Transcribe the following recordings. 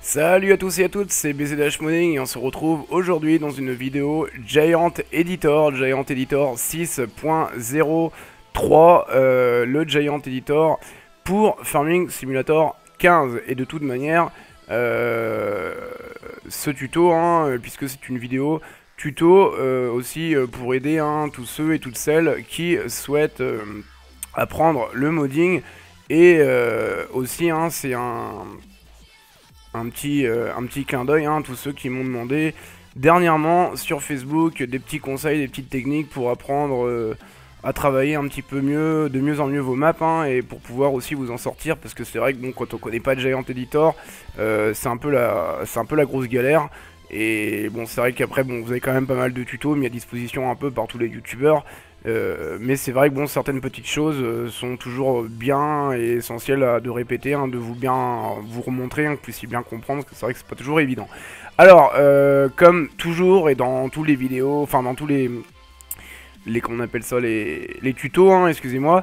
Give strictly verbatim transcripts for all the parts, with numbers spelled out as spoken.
Salut à tous et à toutes, c'est B Z H Modding et on se retrouve aujourd'hui dans une vidéo Giant Editor, Giant Editor six point zéro trois, euh, le Giant Editor pour Farming Simulator quinze. Et de toute manière, euh, ce tuto, hein, puisque c'est une vidéo tuto euh, aussi euh, pour aider hein, tous ceux et toutes celles qui souhaitent euh, apprendre le modding. Et euh, aussi, hein, c'est un... Un petit, euh, un petit clin d'œil, hein, tous ceux qui m'ont demandé dernièrement sur Facebook des petits conseils, des petites techniques pour apprendre euh, à travailler un petit peu mieux, de mieux en mieux vos maps, hein, et pour pouvoir aussi vous en sortir, parce que c'est vrai que bon, quand on connaît pas de Giant Editor, euh, c'est un peu la, c'est un peu la grosse galère. Et bon, c'est vrai qu'après, bon, vous avez quand même pas mal de tutos mis à disposition un peu par tous les youtubeurs. Euh, mais c'est vrai que bon, certaines petites choses euh, sont toujours bien et essentielles à, de répéter, hein, de vous bien vous remontrer, hein, que vous puissiez bien comprendre, parce que c'est vrai que c'est pas toujours évident. Alors, euh, comme toujours et dans tous les vidéos, enfin dans tous les, les qu'on appelle ça les, les tutos, hein, excusez-moi,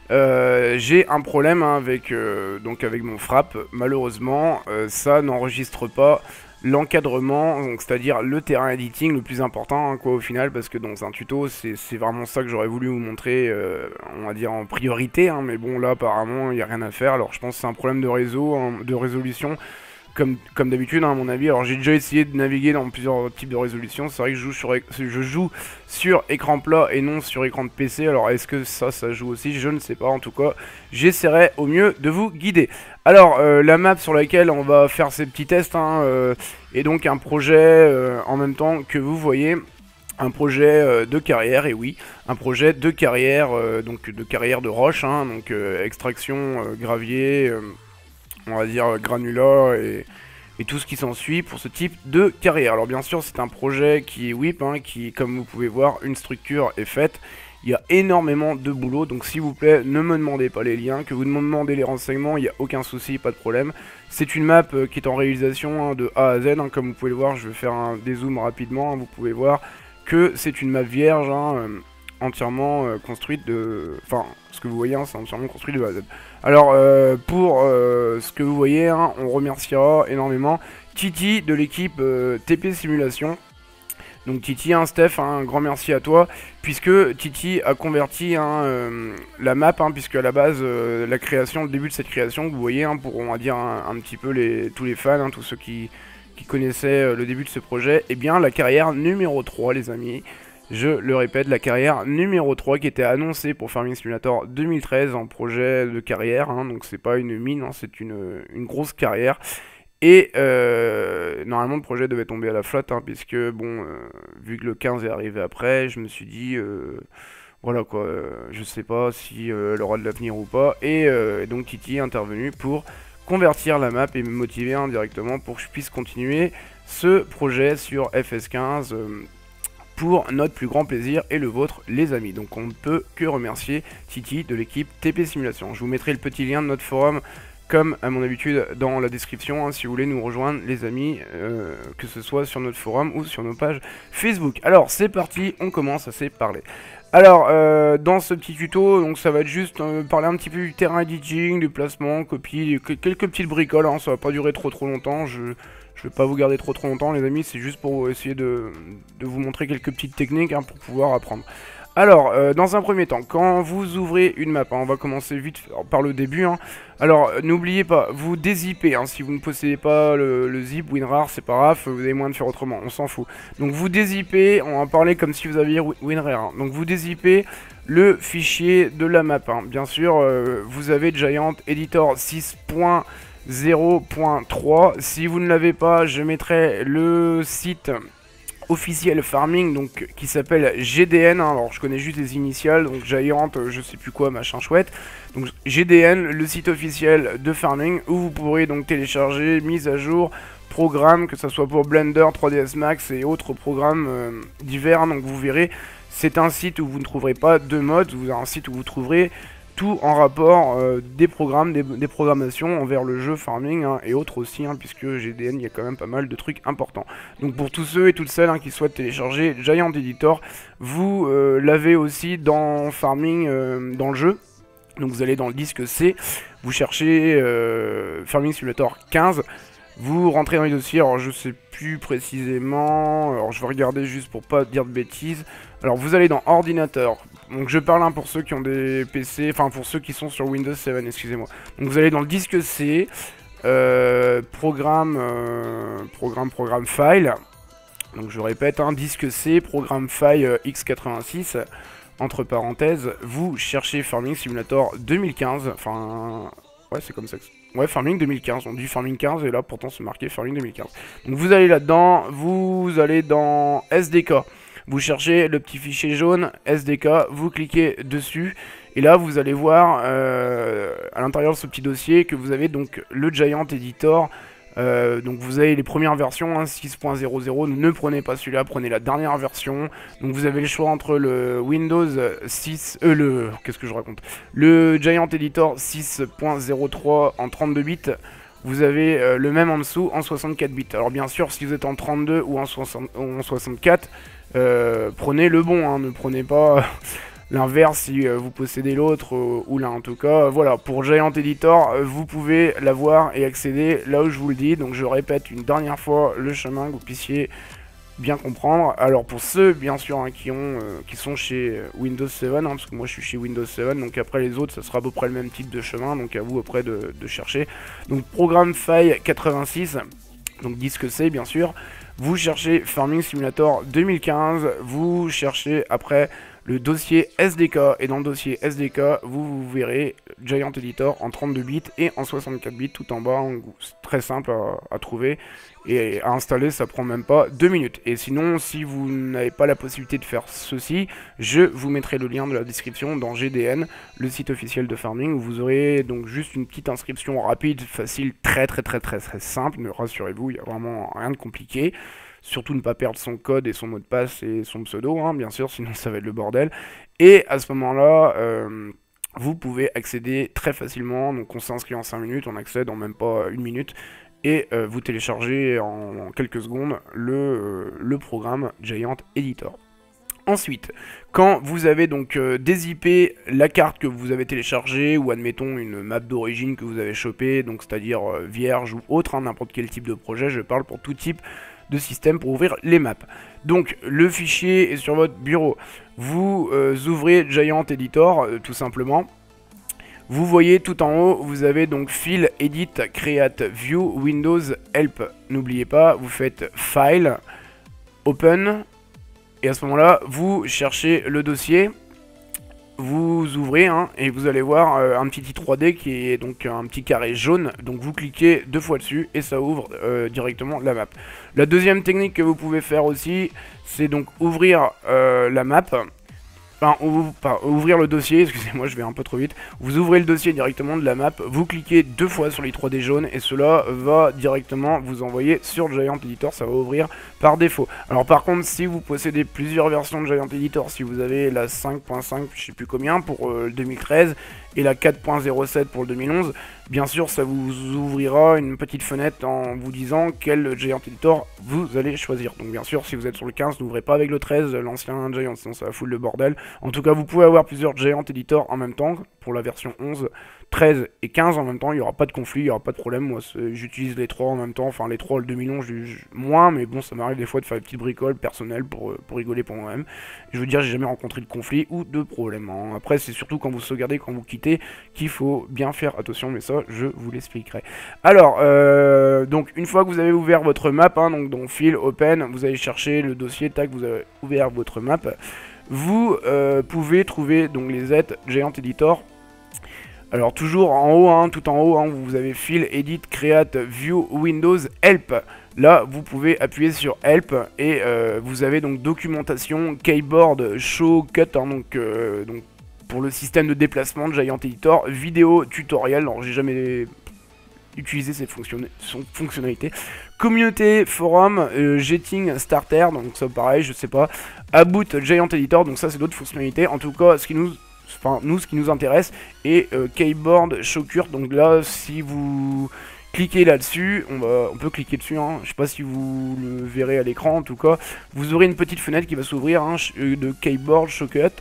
euh, j'ai un problème hein, avec euh, donc avec mon frappe. Malheureusement, euh, ça n'enregistre pas l'encadrement, donc c'est-à-dire le terrain editing le plus important hein, quoi au final, parce que dans un tuto c'est vraiment ça que j'aurais voulu vous montrer, euh, on va dire en priorité, hein, mais bon là apparemment il n'y a rien à faire. Alors je pense que c'est un problème de réseau, hein, de résolution, comme, comme d'habitude hein, à mon avis. Alors j'ai déjà essayé de naviguer dans plusieurs types de résolution, c'est vrai que je joue, sur, je joue sur écran plat et non sur écran de P C, alors est-ce que ça, ça joue aussi? Je ne sais pas, en tout cas j'essaierai au mieux de vous guider. Alors euh, la map sur laquelle on va faire ces petits tests hein, euh, est donc un projet euh, en même temps que vous voyez, un projet euh, de carrière, et oui, un projet de carrière, euh, donc de carrière de roche, hein, donc euh, extraction, euh, gravier, euh, on va dire granulat et, et tout ce qui s'ensuit pour ce type de carrière. Alors bien sûr c'est un projet qui est whip, hein, qui comme vous pouvez voir, une structure est faite. Il y a énormément de boulot, donc s'il vous plaît, ne me demandez pas les liens, que vous me demandez les renseignements, il n'y a aucun souci, pas de problème. C'est une map euh, qui est en réalisation hein, de A à Z, hein, comme vous pouvez le voir, je vais faire un dézoom rapidement, hein, vous pouvez voir que c'est une map vierge, hein, euh, entièrement euh, construite de... Enfin, ce que vous voyez, hein, c'est entièrement construit de A à Z. Alors, euh, pour euh, ce que vous voyez, hein, on remerciera énormément Titi de l'équipe euh, T P Simulation. Donc Titi, hein, Steph, hein, un grand merci à toi, puisque Titi a converti hein, euh, la map, hein, puisque à la base, euh, la création, le début de cette création, vous voyez, hein, pour on va dire un, un petit peu les, tous les fans, hein, tous ceux qui, qui connaissaient euh, le début de ce projet, et eh bien la carrière numéro trois les amis, je le répète, la carrière numéro trois qui était annoncée pour Farming Simulator deux mille treize en projet de carrière, hein, donc c'est pas une mine, hein, c'est une, une grosse carrière. Et euh, normalement le projet devait tomber à la flotte, hein, puisque bon, euh, vu que le quinze est arrivé après, je me suis dit, euh, voilà quoi, euh, je sais pas si euh, elle aura de l'avenir ou pas. Et, euh, et donc Titi est intervenu pour convertir la map et me motiver indirectement pour que je puisse continuer ce projet sur F S quinze euh, pour notre plus grand plaisir et le vôtre les amis. Donc on ne peut que remercier Titi de l'équipe T P Simulation. Je vous mettrai le petit lien de notre forum comme à mon habitude dans la description, hein, si vous voulez nous rejoindre les amis, euh, que ce soit sur notre forum ou sur nos pages Facebook. Alors c'est parti, on commence à se parler. Alors euh, dans ce petit tuto, donc ça va être juste euh, parler un petit peu du terrain editing, du placement, copie, quelques petites bricoles, hein, ça va pas durer trop trop longtemps, je... Je vais pas vous garder trop trop longtemps les amis, c'est juste pour essayer de, de vous montrer quelques petites techniques hein, pour pouvoir apprendre. Alors, euh, dans un premier temps, quand vous ouvrez une map, hein, on va commencer vite par le début. Hein. Alors, n'oubliez pas, vous dézippez, hein, si vous ne possédez pas le, le zip, WinRAR, c'est pas grave, vous avez moyen de faire autrement, on s'en fout. Donc vous dézippez, on va parler comme si vous aviez WinRAR. Hein. Donc vous dézippez le fichier de la map. Hein. Bien sûr, euh, vous avez Giant Editor six point zéro point trois. Si vous ne l'avez pas, je mettrai le site officiel Farming, donc qui s'appelle G D N, hein. Alors je connais juste les initiales, donc Giant, euh, je sais plus quoi, machin chouette. Donc G D N, le site officiel de Farming, où vous pourrez donc télécharger, mise à jour, programmes, que ce soit pour Blender, trois D S Max et autres programmes euh, divers. Donc vous verrez, c'est un site où vous ne trouverez pas de mods, vous avez un site où vous trouverez tout en rapport euh, des programmes, des, des programmations envers le jeu Farming hein, et autres aussi, hein, puisque G D N, il y a quand même pas mal de trucs importants. Donc pour tous ceux et toutes celles hein, qui souhaitent télécharger Giant Editor, vous euh, l'avez aussi dans Farming, euh, dans le jeu. Donc vous allez dans le disque C, vous cherchez euh, Farming Simulator quinze. Vous rentrez dans les dossiers, alors je sais plus précisément, alors je vais regarder juste pour pas dire de bêtises. Alors vous allez dans ordinateur, donc je parle hein, pour ceux qui ont des P C, enfin pour ceux qui sont sur Windows sept, excusez-moi. Donc vous allez dans le disque C, euh, programme, euh, programme, programme file. Donc je répète, hein, disque C, programme file euh, x quatre-vingt-six, entre parenthèses, vous cherchez Farming Simulator deux mille quinze, enfin, ouais c'est comme ça que ouais, Farming deux mille quinze, on dit Farming quinze et là pourtant c'est marqué Farming deux mille quinze. Donc vous allez là-dedans, vous allez dans S D K, vous cherchez le petit fichier jaune S D K, vous cliquez dessus et là vous allez voir euh, à l'intérieur de ce petit dossier que vous avez donc le Giant Editor. Euh, donc vous avez les premières versions, hein, six point zéro zéro, ne prenez pas celui-là, prenez la dernière version. Donc vous avez le choix entre le Windows six, euh, le, qu'est-ce que je raconte, le Giant Editor six point zéro trois en trente-deux bits, vous avez euh, le même en dessous en soixante-quatre bits. Alors bien sûr, si vous êtes en trente-deux ou en, soixante, en soixante-quatre, euh, prenez le bon, hein, ne prenez pas... l'inverse si euh, vous possédez l'autre, euh, ou là en tout cas, euh, voilà, pour Giant Editor, euh, vous pouvez l'avoir et accéder là où je vous le dis, donc je répète une dernière fois le chemin que vous puissiez bien comprendre. Alors pour ceux bien sûr hein, qui, ont, euh, qui sont chez Windows sept, hein, parce que moi je suis chez Windows sept, donc après les autres ça sera à peu près le même type de chemin, donc à vous après de, de chercher. Donc programme file quatre-vingt-six, donc disque C bien sûr, vous cherchez Farming Simulator deux mille quinze, vous cherchez après le dossier S D K, et dans le dossier S D K, vous, vous verrez Giant Editor en trente-deux bits et en soixante-quatre bits tout en bas, c'est très simple à, à trouver, et à installer ça prend même pas deux minutes. Et sinon, si vous n'avez pas la possibilité de faire ceci, je vous mettrai le lien de la description dans G D N, le site officiel de Farming, où vous aurez donc juste une petite inscription rapide, facile, très très très très très simple, mais rassurez-vous, il n'y a vraiment rien de compliqué. Surtout ne pas perdre son code et son mot de passe et son pseudo, hein, bien sûr, sinon ça va être le bordel. Et à ce moment-là, euh, vous pouvez accéder très facilement, donc on s'inscrit en cinq minutes, on accède en même pas une minute, et euh, vous téléchargez en, en quelques secondes le, euh, le programme Giant Editor. Ensuite, quand vous avez donc euh, dézippé la carte que vous avez téléchargée, ou admettons une map d'origine que vous avez chopée, donc c'est-à-dire euh, vierge ou autre, hein, n'importe quel type de projet, je parle pour tout type de système pour ouvrir les maps. Donc le fichier est sur votre bureau, vous euh, ouvrez Giant Editor euh, tout simplement. Vous voyez tout en haut, vous avez donc File, Edit, Create, View, Windows, Help. N'oubliez pas, vous faites File, Open, et à ce moment-là, vous cherchez le dossier, vous ouvrez hein, et vous allez voir euh, un petit i trois D qui est donc un petit carré jaune, donc vous cliquez deux fois dessus et ça ouvre euh, directement la map. La deuxième technique que vous pouvez faire aussi, c'est donc ouvrir euh, la map, enfin ou, pas, ouvrir le dossier, excusez-moi je vais un peu trop vite, vous ouvrez le dossier directement de la map, vous cliquez deux fois sur l'i trois D jaune et cela va directement vous envoyer sur Giant Editor, ça va ouvrir par défaut. Alors par contre si vous possédez plusieurs versions de Giant Editor, si vous avez la cinq point cinq, je sais plus combien pour euh, le deux mille treize et la quatre point zéro sept pour le deux mille onze, bien sûr ça vous ouvrira une petite fenêtre en vous disant quel Giant Editor vous allez choisir. Donc bien sûr si vous êtes sur le quinze, n'ouvrez pas avec le treize, l'ancien Giant, sinon ça va foutre le bordel. En tout cas vous pouvez avoir plusieurs Giant Editor en même temps, pour la version onze, treize et quinze en même temps, il n'y aura pas de conflit, il n'y aura pas de problème. Moi j'utilise les trois en même temps, enfin les trois le deux mille onze je, je, moins, mais bon ça m'arrive des fois de faire des petites bricoles personnelles pour, pour rigoler pour moi-même. Je veux dire j'ai jamais rencontré de conflit ou de problème, hein. Après c'est surtout quand vous sauvegardez, quand vous quittez, qu'il faut bien faire attention, mais ça je vous l'expliquerai. Alors euh, donc une fois que vous avez ouvert votre map, hein, donc dans File, Open, vous allez chercher le dossier, tac, vous avez ouvert votre map, vous euh, pouvez trouver donc les Z Giant Editor. Alors toujours en haut, hein, tout en haut, hein, vous avez File, Edit, Create, View, Windows, Help. Là, vous pouvez appuyer sur Help et euh, vous avez donc documentation, keyboard, show, cut, hein, donc, euh, donc pour le système de déplacement de Giant Editor, vidéo, tutoriel. Alors j'ai jamais utilisé cette fonction fonctionnalité. Communauté, forum, euh, Jetting, Starter, donc ça pareil, je sais pas. About Giant Editor, donc ça c'est d'autres fonctionnalités. En tout cas, ce qui nous Enfin, nous, ce qui nous intéresse est euh, Keyboard Shortcut. Donc là, si vous cliquez là-dessus, on, on peut cliquer dessus, hein, je sais pas si vous le verrez à l'écran, en tout cas, vous aurez une petite fenêtre qui va s'ouvrir, hein, de Keyboard Shortcut.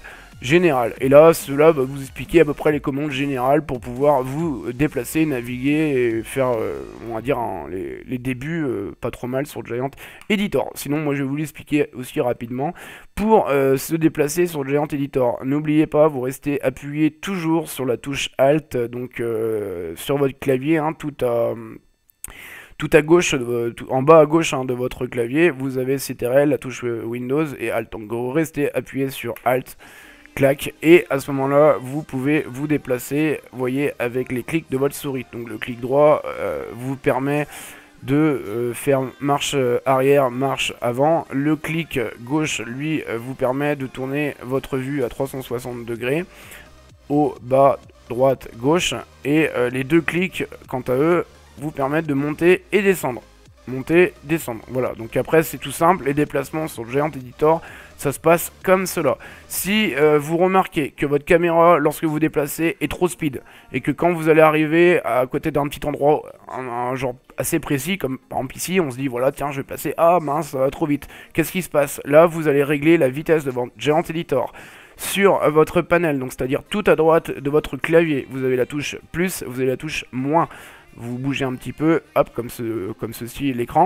générale. Et là, cela va vous expliquer à peu près les commandes générales pour pouvoir vous déplacer, naviguer et faire, euh, on va dire, hein, les, les débuts euh, pas trop mal sur Giant Editor. Sinon, moi, je vais vous l'expliquer aussi rapidement. Pour euh, se déplacer sur Giant Editor, n'oubliez pas, vous restez appuyé toujours sur la touche Alt, donc euh, sur votre clavier, hein, tout à... Tout à gauche, euh, tout, en bas à gauche hein, de votre clavier, vous avez C T R L, la touche euh, Windows et Alt. Donc vous restez appuyé sur Alt, clac, et à ce moment-là, vous pouvez vous déplacer, voyez, avec les clics de votre souris. Donc le clic droit euh, vous permet de euh, faire marche arrière, marche avant. Le clic gauche, lui, euh, vous permet de tourner votre vue à trois cent soixante degrés, haut, bas, droite, gauche. Et euh, les deux clics, quant à eux, vous permettent de monter et descendre. Monter, descendre. Voilà, donc après c'est tout simple, les déplacements sur le Giant Editor, ça se passe comme cela. Si euh, vous remarquez que votre caméra, lorsque vous déplacez, est trop speed, et que quand vous allez arriver à côté d'un petit endroit, un, un genre assez précis, comme par exemple ici, on se dit, voilà, tiens, je vais passer, ah mince, ça va trop vite. Qu'est-ce qui se passe? Là, vous allez régler la vitesse de votre Giant Editor. Sur votre panel, donc c'est-à-dire tout à droite de votre clavier, vous avez la touche plus, vous avez la touche moins. Vous bougez un petit peu, hop, comme, ce, comme ceci l'écran.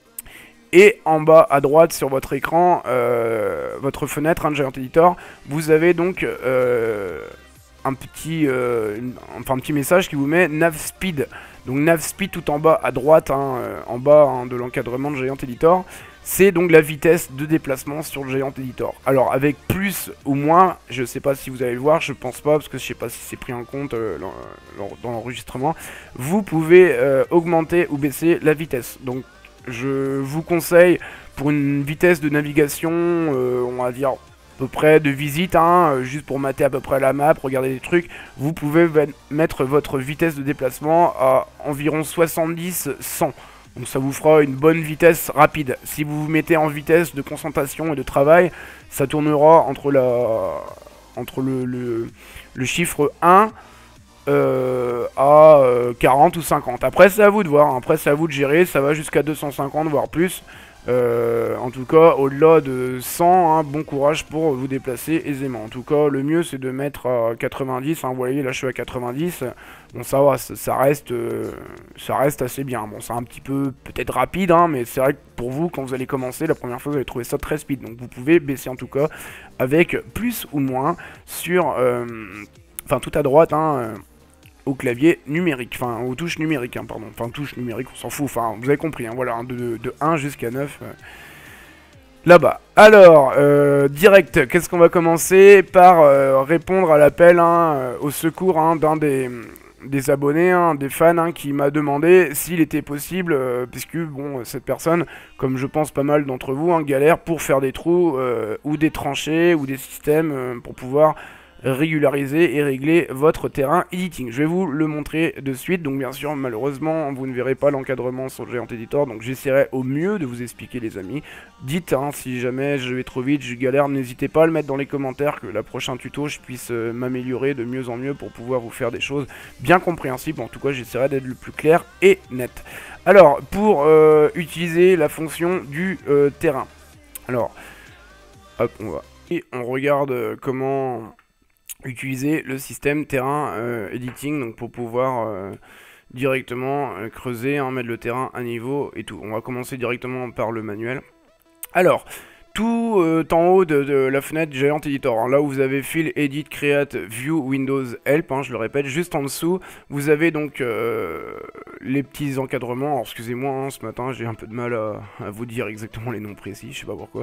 Et en bas à droite sur votre écran, euh, votre fenêtre, un hein, Giant Editor, vous avez donc euh, un, petit, euh, une, enfin, un petit message qui vous met Nav Speed. Donc Nav Speed tout en bas à droite, hein, euh, en bas hein, de l'encadrement de Giant Editor. C'est donc la vitesse de déplacement sur le Giant Editor. Alors avec plus ou moins, je sais pas si vous allez le voir, je pense pas, parce que je sais pas si c'est pris en compte euh, dans l'enregistrement. Vous pouvez euh, augmenter ou baisser la vitesse. Donc je vous conseille, pour une vitesse de navigation, euh, on va dire à peu près de visite, hein, juste pour mater à peu près la map, regarder des trucs, vous pouvez mettre votre vitesse de déplacement à environ soixante-dix à cent. Donc ça vous fera une bonne vitesse rapide. Si vous vous mettez en vitesse de concentration et de travail, ça tournera entre, la, entre le, le, le chiffre un euh, à euh, quarante ou cinquante. Après c'est à vous de voir, après c'est à vous de gérer, ça va jusqu'à deux cent cinquante voire plus. Euh, en tout cas, au-delà de cent, hein, bon courage pour vous déplacer aisément. En tout cas, le mieux c'est de mettre à quatre-vingt-dix. Hein, vous voyez, là je suis à quatre-vingt-dix. Bon, ça va, ça, ça reste, euh, ça reste assez bien. Bon, c'est un petit peu peut-être rapide, hein, mais c'est vrai que pour vous, quand vous allez commencer, la première fois, vous allez trouver ça très speed. Donc, vous pouvez baisser en tout cas avec plus ou moins sur, euh, enfin, tout à droite, hein. Euh, au clavier numérique, enfin aux touches numériques, hein, pardon, enfin touches numériques, on s'en fout, enfin vous avez compris, hein, voilà, hein, de, de, de un jusqu'à neuf, euh, là-bas. Alors, euh, direct, qu'est-ce qu'on va commencer par euh, répondre à l'appel, hein, au secours hein, d'un des, des abonnés, hein, des fans, hein, qui m'a demandé s'il était possible, euh, puisque bon, cette personne, comme je pense pas mal d'entre vous, hein, galère pour faire des trous, euh, ou des tranchées, ou des systèmes, euh, pour pouvoir régulariser et régler votre terrain editing. Je vais vous le montrer de suite. Donc bien sûr, malheureusement, vous ne verrez pas l'encadrement sur le Giant Editor. Donc j'essaierai au mieux de vous expliquer, les amis. Dites, hein, si jamais je vais trop vite, je galère, n'hésitez pas à le mettre dans les commentaires, que la prochaine tuto, je puisse euh, m'améliorer de mieux en mieux pour pouvoir vous faire des choses bien compréhensibles. En tout cas, j'essaierai d'être le plus clair et net. Alors, pour euh, utiliser la fonction du euh, terrain. Alors, hop, on va... Et on regarde euh, comment... utiliser le système terrain euh, editing, donc pour pouvoir euh, directement euh, creuser, hein, mettre le terrain à niveau et tout. On va commencer directement par le manuel. Alors, tout euh, en haut de, de la fenêtre Giant Editor, hein, là où vous avez File, Edit, Create, View, Windows, Help, hein, je le répète, juste en dessous, vous avez donc euh, les petits encadrements. Alors excusez-moi, hein, ce matin j'ai un peu de mal à, à vous dire exactement les noms précis, je sais pas pourquoi.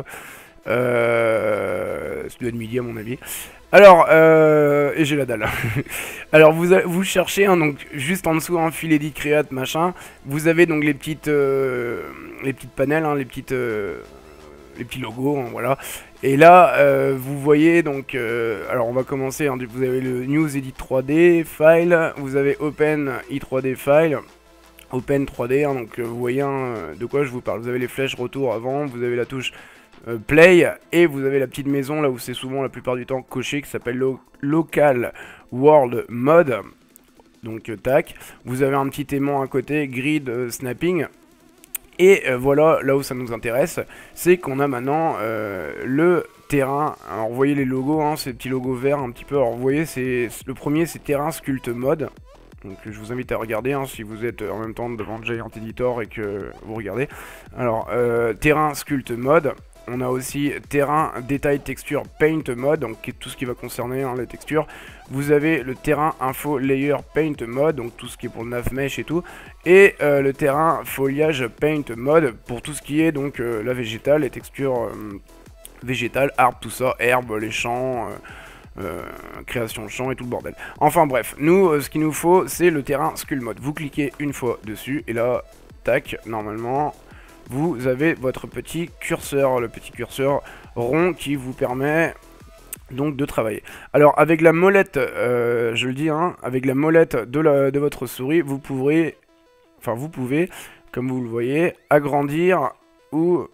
Euh, c'est de midi à mon avis. Alors, euh, et j'ai la dalle. Alors, vous, vous cherchez, hein, donc juste en dessous, un hein, File, Edit, Create, machin. Vous avez donc les petites, euh, les petites panels, hein, les petites, euh, les petits logos, hein, voilà. Et là, euh, vous voyez donc, euh, alors on va commencer. Hein, vous avez le News Edit trois D File, vous avez Open i trois D File. Open trois D, hein, donc euh, vous voyez hein, de quoi je vous parle. Vous avez les flèches retour avant, vous avez la touche euh, Play, et vous avez la petite maison là où c'est souvent la plupart du temps coché, qui s'appelle lo Local World Mode. Donc euh, tac, vous avez un petit aimant à côté, Grid euh, Snapping. Et euh, voilà, là où ça nous intéresse, c'est qu'on a maintenant euh, le terrain. Alors vous voyez les logos, hein, ces petits logos verts un petit peu. Alors vous voyez, c'est le premier, c'est terrain sculpt mode. Donc je vous invite à regarder hein, si vous êtes en même temps devant Giant Editor et que vous regardez. Alors euh, terrain sculpt mode. On a aussi terrain détail texture paint mode, donc tout ce qui va concerner hein, les textures. Vous avez le terrain info layer paint mode, donc tout ce qui est pour le nav mesh et tout. Et euh, le terrain foliage paint mode pour tout ce qui est donc euh, la végétale, les textures euh, végétales, arbres, tout ça, herbes, les champs, euh, euh, création de champs et tout le bordel. Enfin bref, nous euh, ce qu'il nous faut c'est le terrain sculpt mode. Vous cliquez une fois dessus et là, tac, normalement... vous avez votre petit curseur, le petit curseur rond qui vous permet donc de travailler. Alors avec la molette, euh, je le dis, hein, avec la molette de, la, de votre souris, vous pourrez, enfin vous pouvez, comme vous le voyez, agrandir ou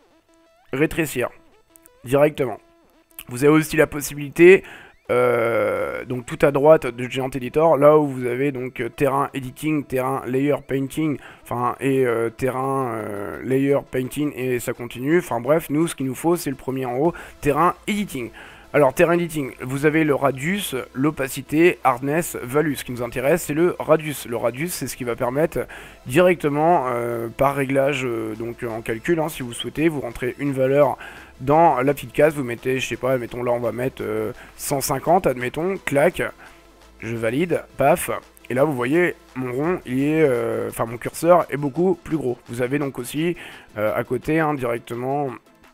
rétrécir directement. Vous avez aussi la possibilité... Euh, donc tout à droite de Giant Editor, là où vous avez donc euh, terrain editing, terrain layer painting, enfin et euh, terrain euh, layer painting et ça continue. Enfin bref, nous ce qu'il nous faut c'est le premier en haut, terrain editing. Alors terrain editing, vous avez le radius, l'opacité, hardness, value. Ce qui nous intéresse c'est le radius. Le radius c'est ce qui va permettre directement euh, par réglage euh, donc en calcul, hein, si vous souhaitez, vous rentrez une valeur dans la petite case, vous mettez, je sais pas, admettons là on va mettre euh, cent cinquante, admettons, clac, je valide, paf, et là vous voyez mon rond, il est, euh, enfin mon curseur est beaucoup plus gros. Vous avez donc aussi euh, à côté hein, directement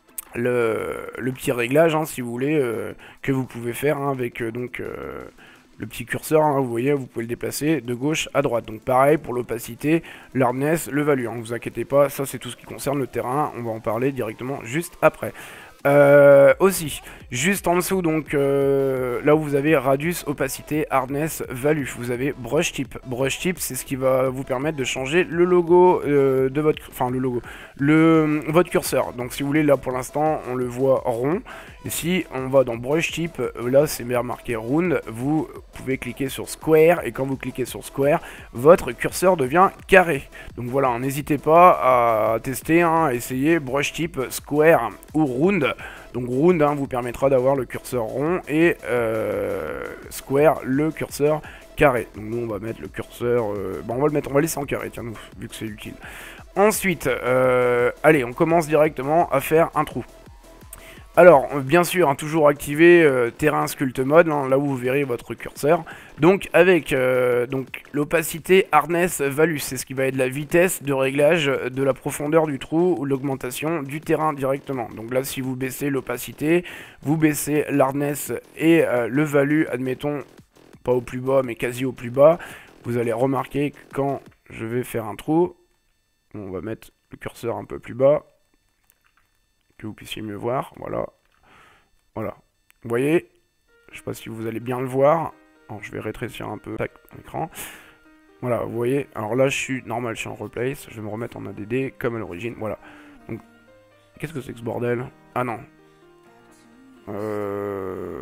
le, le petit réglage, hein, si vous voulez, euh, que vous pouvez faire hein, avec euh, donc euh, le petit curseur, hein, vous voyez, vous pouvez le déplacer de gauche à droite. Donc pareil pour l'opacité, l'hardness, le value. Ne hein, vous inquiétez pas, ça c'est tout ce qui concerne le terrain. On va en parler directement juste après. Euh, aussi, juste en dessous, donc euh, là où vous avez radius, opacité, hardness, value, vous avez brush type. Brush type, c'est ce qui va vous permettre de changer le logo euh, de votre, enfin le logo, le votre curseur. Donc si vous voulez, là pour l'instant, on le voit rond. Et si on va dans brush type, là c'est bien marqué round, vous pouvez cliquer sur square et quand vous cliquez sur square, votre curseur devient carré. Donc voilà, n'hésitez pas à tester, hein, essayer brush type, square ou round. Donc round hein, vous permettra d'avoir le curseur rond et euh, square le curseur carré. Donc nous on va mettre le curseur, euh, bon on va le mettre, on va laisser en carré, tiens nous, vu que c'est utile. Ensuite, euh, allez on commence directement à faire un trou. Alors, bien sûr, hein, toujours activer euh, terrain sculpt mode, hein, là où vous verrez votre curseur. Donc, avec euh, donc l'opacité, hardness, value, c'est ce qui va être la vitesse de réglage de la profondeur du trou ou l'augmentation du terrain directement. Donc là, si vous baissez l'opacité, vous baissez l'hardness et euh, le value, admettons, pas au plus bas, mais quasi au plus bas, vous allez remarquer que quand je vais faire un trou, on va mettre le curseur un peu plus bas, que vous puissiez mieux voir, voilà, voilà, vous voyez, je sais pas si vous allez bien le voir, alors je vais rétrécir un peu l'écran, voilà, vous voyez, alors là je suis normal, je suis en replace, je vais me remettre en A D D comme à l'origine, voilà, donc, qu'est-ce que c'est que ce bordel? Ah non, euh...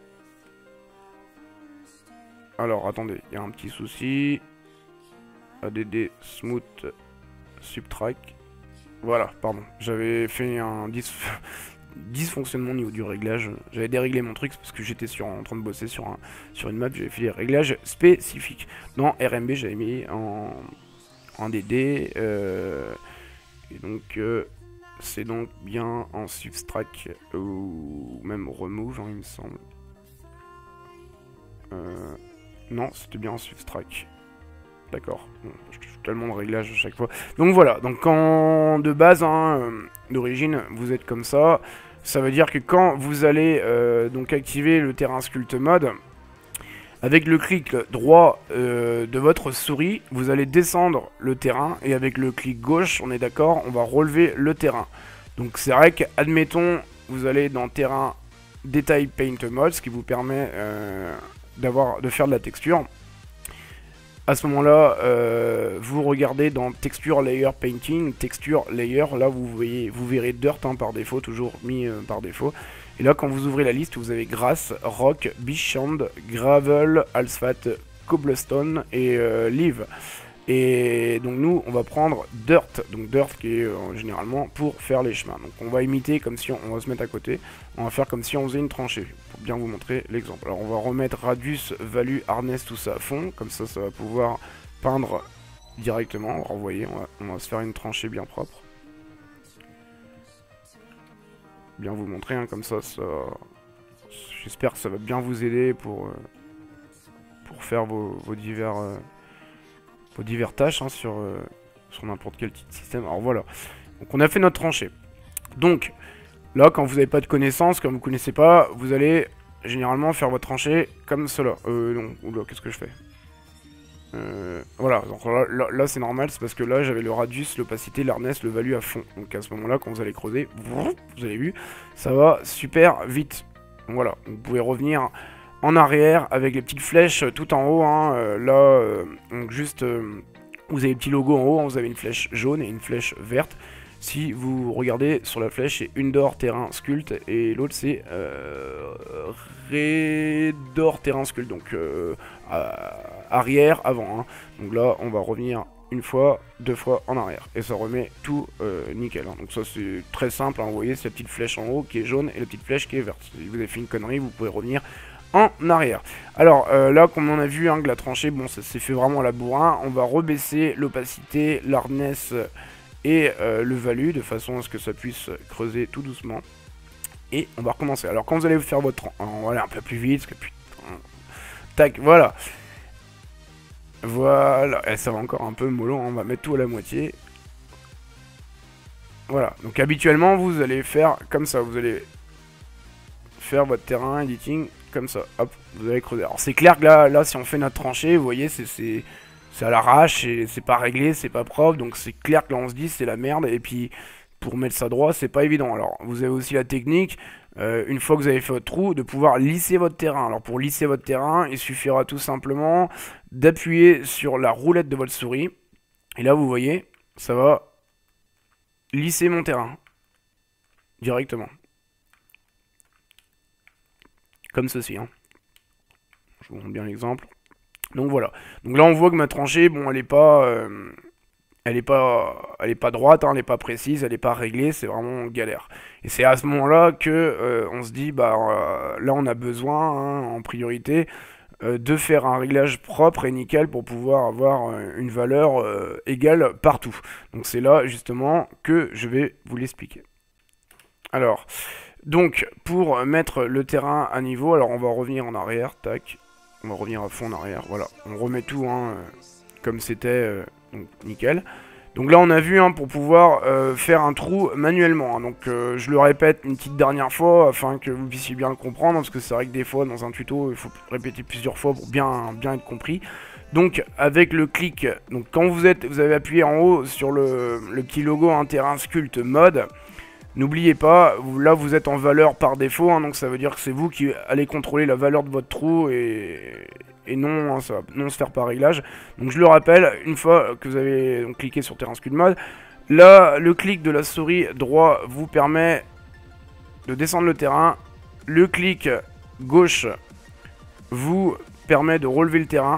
alors attendez, il y a un petit souci, A D D smooth subtract. Voilà, pardon, j'avais fait un dis dysfonctionnement au niveau du réglage, j'avais déréglé mon truc parce que j'étais sur en train de bosser sur, un, sur une map, j'avais fait des réglages spécifiques. Dans R M B, j'avais mis en, en D D, euh, et donc euh, c'est donc bien en subtract ou même remove, hein, il me semble. Euh, non, c'était bien en subtract. D'accord, bon, je touche tellement de réglages à chaque fois. Donc voilà, donc quand de base, hein, euh, d'origine, vous êtes comme ça, ça veut dire que quand vous allez euh, donc activer le terrain sculpt mode, avec le clic droit euh, de votre souris, vous allez descendre le terrain, et avec le clic gauche, on est d'accord, on va relever le terrain. Donc c'est vrai qu'admettons, vous allez dans terrain détail paint mode, ce qui vous permet euh, d'avoir de faire de la texture. À ce moment-là, euh, vous regardez dans Texture Layer Painting, Texture Layer, là vous voyez, vous verrez Dirt hein, par défaut, toujours mis euh, par défaut. Et là, quand vous ouvrez la liste, vous avez Grass, Rock, Beach Sand, Gravel, Asphalt, Cobblestone et euh, Leaf. Et donc nous, on va prendre dirt, donc dirt qui est euh, généralement pour faire les chemins. Donc on va imiter comme si on, on va se mettre à côté, on va faire comme si on faisait une tranchée, pour bien vous montrer l'exemple. Alors on va remettre radius, value, hardness, tout ça à fond, comme ça ça va pouvoir peindre directement. Alors vous voyez, on va, on va se faire une tranchée bien propre. Bien vous montrer, hein, comme ça, ça j'espère que ça va bien vous aider pour, euh, pour faire vos, vos divers... Euh, vos divers tâches hein, sur, euh, sur n'importe quel type de système. Alors voilà, donc on a fait notre tranchée. Donc là, quand vous n'avez pas de connaissances, quand vous ne connaissez pas, vous allez généralement faire votre tranchée comme cela. Euh, non, oula, qu'est-ce que je fais euh, Voilà, donc là, là, là c'est normal, c'est parce que là j'avais le radius, l'opacité, l'hardness, le value à fond. Donc à ce moment-là, quand vous allez creuser, vous avez vu, ça va super vite. Donc voilà, vous pouvez revenir en arrière avec les petites flèches tout en haut, hein, euh, là, euh, donc juste, euh, vous avez le petit logo en haut, hein, vous avez une flèche jaune et une flèche verte. Si vous regardez sur la flèche, c'est une d'or, terrain, sculpte, et l'autre c'est euh, Redor, terrain, sculpte, donc euh, arrière, avant. Hein. Donc là, on va revenir une fois, deux fois en arrière, et ça remet tout euh, nickel. Hein. Donc ça c'est très simple, hein, vous voyez, c'est la petite flèche en haut qui est jaune et la petite flèche qui est verte. Si vous avez fait une connerie, vous pouvez revenir en arrière. Alors euh, là, comme on a vu, hein, que la tranchée, bon, ça s'est fait vraiment à la bourrin. On va rebaisser l'opacité, l'hardness et euh, le value de façon à ce que ça puisse creuser tout doucement. Et on va recommencer. Alors quand vous allez faire votre... On va aller un peu plus vite, parce que putain... Tac, voilà. Voilà, et ça va encore un peu mollo, on va mettre tout à la moitié. Voilà, donc habituellement, vous allez faire comme ça, vous allez faire votre terrain editing comme ça, hop, vous allez creuser. Alors c'est clair que là, là, si on fait notre tranchée, vous voyez, c'est à l'arrache, et c'est pas réglé, c'est pas propre, donc c'est clair que là on se dit c'est la merde, et puis pour mettre ça droit, c'est pas évident. Alors vous avez aussi la technique, euh, une fois que vous avez fait votre trou, de pouvoir lisser votre terrain. Alors pour lisser votre terrain, il suffira tout simplement d'appuyer sur la roulette de votre souris, et là vous voyez, ça va lisser mon terrain, directement. Comme ceci, hein. Je vous montre bien l'exemple. Donc voilà. Donc là on voit que ma tranchée, bon, elle est pas, euh, elle est pas, elle est pas droite, hein, elle est pas précise, elle est pas réglée, c'est vraiment galère. Et c'est à ce moment-là que euh, on se dit, bah euh, là on a besoin, hein, en priorité, euh, de faire un réglage propre et nickel pour pouvoir avoir euh, une valeur euh, égale partout. Donc c'est là justement que je vais vous l'expliquer. Alors. Donc, pour mettre le terrain à niveau, alors on va revenir en arrière, tac, on va revenir à fond en arrière, voilà, on remet tout, hein, euh, comme c'était, euh, donc nickel. Donc là on a vu, hein, pour pouvoir euh, faire un trou manuellement, hein, donc euh, je le répète une petite dernière fois, afin que vous puissiez bien le comprendre, parce que c'est vrai que des fois dans un tuto, il faut répéter plusieurs fois pour bien, bien être compris. Donc avec le clic, donc quand vous êtes, vous avez appuyé en haut sur le, le petit logo, hein, terrain sculpte mode. N'oubliez pas, là vous êtes en valeur par défaut, hein, donc ça veut dire que c'est vous qui allez contrôler la valeur de votre trou et, et non, hein, ça va non se faire par réglage. Donc je le rappelle, une fois que vous avez donc, cliqué sur terrain sculpte mode, là le clic de la souris droit vous permet de descendre le terrain, le clic gauche vous permet de relever le terrain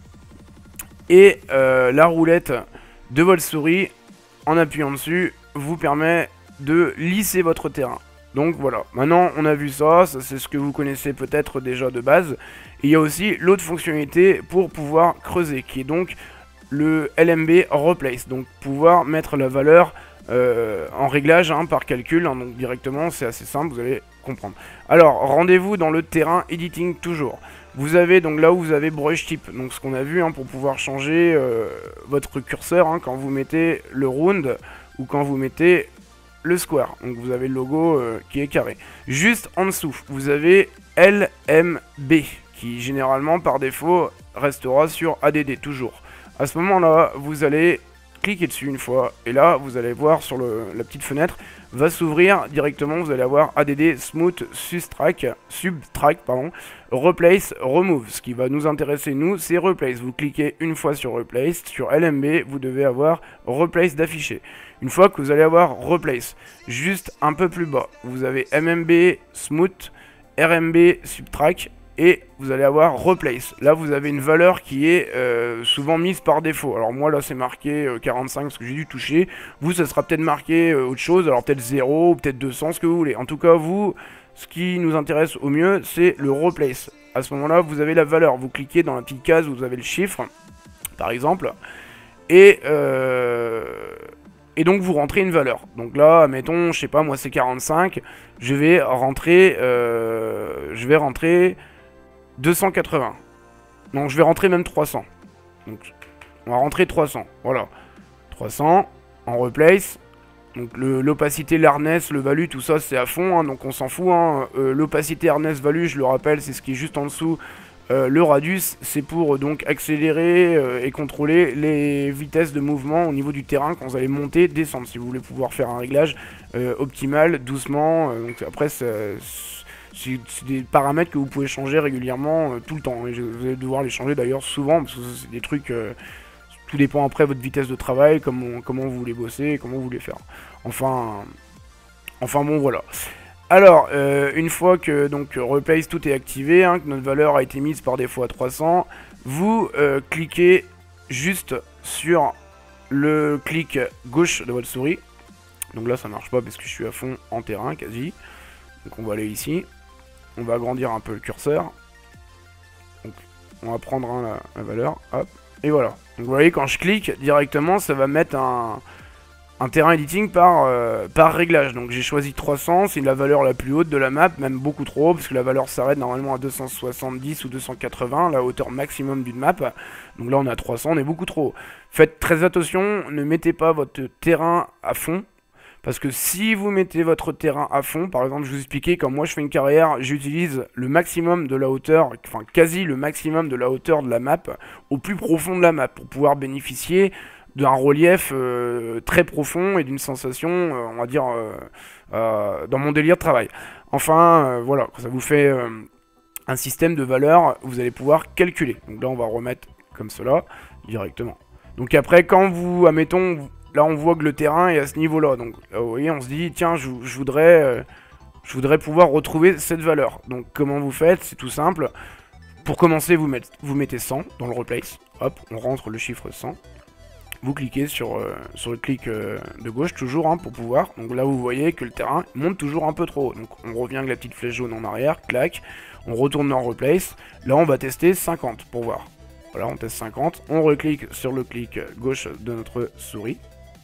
et euh, la roulette de votre souris en appuyant dessus vous permet de lisser votre terrain. Donc voilà, maintenant on a vu ça, ça c'est ce que vous connaissez peut-être déjà de base. Et il y a aussi l'autre fonctionnalité pour pouvoir creuser, qui est donc le L M B Replace. Donc pouvoir mettre la valeur euh, en réglage, hein, par calcul, hein, donc directement, c'est assez simple, vous allez comprendre. Alors, rendez-vous dans le terrain editing toujours. Vous avez donc là où vous avez brush type, donc ce qu'on a vu, hein, pour pouvoir changer euh, votre curseur, hein, quand vous mettez le round ou quand vous mettez le square, donc vous avez le logo euh, qui est carré. Juste en dessous, vous avez L M B, qui généralement par défaut restera sur A D D toujours. À ce moment-là, vous allez cliquer dessus une fois, et là, vous allez voir sur le, la petite fenêtre, va s'ouvrir directement, vous allez avoir A D D Smooth Subtract, Subtract, pardon, Replace, Remove. Ce qui va nous intéresser, nous, c'est Replace. Vous cliquez une fois sur Replace, sur L M B, vous devez avoir Replace d'afficher. Une fois que vous allez avoir Replace, juste un peu plus bas, vous avez M M B Smooth, R M B Subtract, et vous allez avoir Replace. Là vous avez une valeur qui est euh, souvent mise par défaut. Alors moi là c'est marqué euh, quarante-cinq parce que j'ai dû toucher. Vous ça sera peut-être marqué euh, autre chose, alors peut-être zéro ou peut-être deux cents, ce que vous voulez. En tout cas vous, ce qui nous intéresse au mieux c'est le Replace. À ce moment là vous avez la valeur, vous cliquez dans la petite case où vous avez le chiffre par exemple. Et euh... Et donc vous rentrez une valeur. Donc là, mettons, je sais pas, moi c'est quarante-cinq. Je vais rentrer, euh, je vais rentrer deux cent quatre-vingts. Donc je vais rentrer même trois cents. Donc on va rentrer trois cents. Voilà, trois cents en replace. Donc l'opacité, l'hardness, le value, tout ça c'est à fond. Hein, donc on s'en fout. Hein. Euh, l'opacité, hardness, value, je le rappelle, c'est ce qui est juste en dessous. Euh, le radius, c'est pour donc accélérer euh, et contrôler les vitesses de mouvement au niveau du terrain quand vous allez monter, descendre. Si vous voulez pouvoir faire un réglage euh, optimal, doucement. Euh, donc après, c'est des paramètres que vous pouvez changer régulièrement euh, tout le temps. Et vous allez devoir les changer d'ailleurs souvent parce que c'est des trucs. Euh, tout dépend après de votre vitesse de travail, comment, comment vous voulez bosser, comment vous voulez faire. Enfin, enfin bon voilà. Alors, euh, une fois que donc Replace tout est activé, hein, que notre valeur a été mise par défaut à trois cents, vous euh, cliquez juste sur le clic gauche de votre souris. Donc là ça marche pas parce que je suis à fond en terrain quasi. Donc on va aller ici, on va agrandir un peu le curseur. Donc on va prendre hein, la, la valeur, hop, et voilà. Donc vous voyez quand je clique directement ça va mettre un... un terrain editing par, euh, par réglage. Donc j'ai choisi trois cents, c'est la valeur la plus haute de la map, même beaucoup trop haut, parce que la valeur s'arrête normalement à deux cent soixante-dix ou deux cent quatre-vingts, la hauteur maximum d'une map. Donc là on est à trois cents, on est beaucoup trop haut. Faites très attention, ne mettez pas votre terrain à fond, parce que si vous mettez votre terrain à fond, par exemple je vous expliquais, quand moi je fais une carrière, j'utilise le maximum de la hauteur, enfin quasi le maximum de la hauteur de la map, au plus profond de la map, pour pouvoir bénéficier d'un relief euh, très profond et d'une sensation, euh, on va dire, euh, euh, dans mon délire de travail. Enfin, euh, voilà, ça vous fait euh, un système de valeurs, vous allez pouvoir calculer. Donc là, on va remettre comme cela, directement. Donc après, quand vous, admettons, là, on voit que le terrain est à ce niveau-là. Donc là, vous voyez, on se dit, tiens, je, je voudrais, euh, je voudrais pouvoir retrouver cette valeur. Donc comment vous faites? C'est tout simple. Pour commencer, vous mettez, vous mettez cent dans le replace. Hop, on rentre le chiffre cent. Vous cliquez sur, euh, sur le clic euh, de gauche toujours hein, pour pouvoir. Donc là vous voyez que le terrain monte toujours un peu trop haut. Donc on revient avec la petite flèche jaune en arrière, clac, on retourne dans replace. Là on va tester cinquante pour voir. Voilà, on teste cinquante, on reclique sur le clic gauche de notre souris.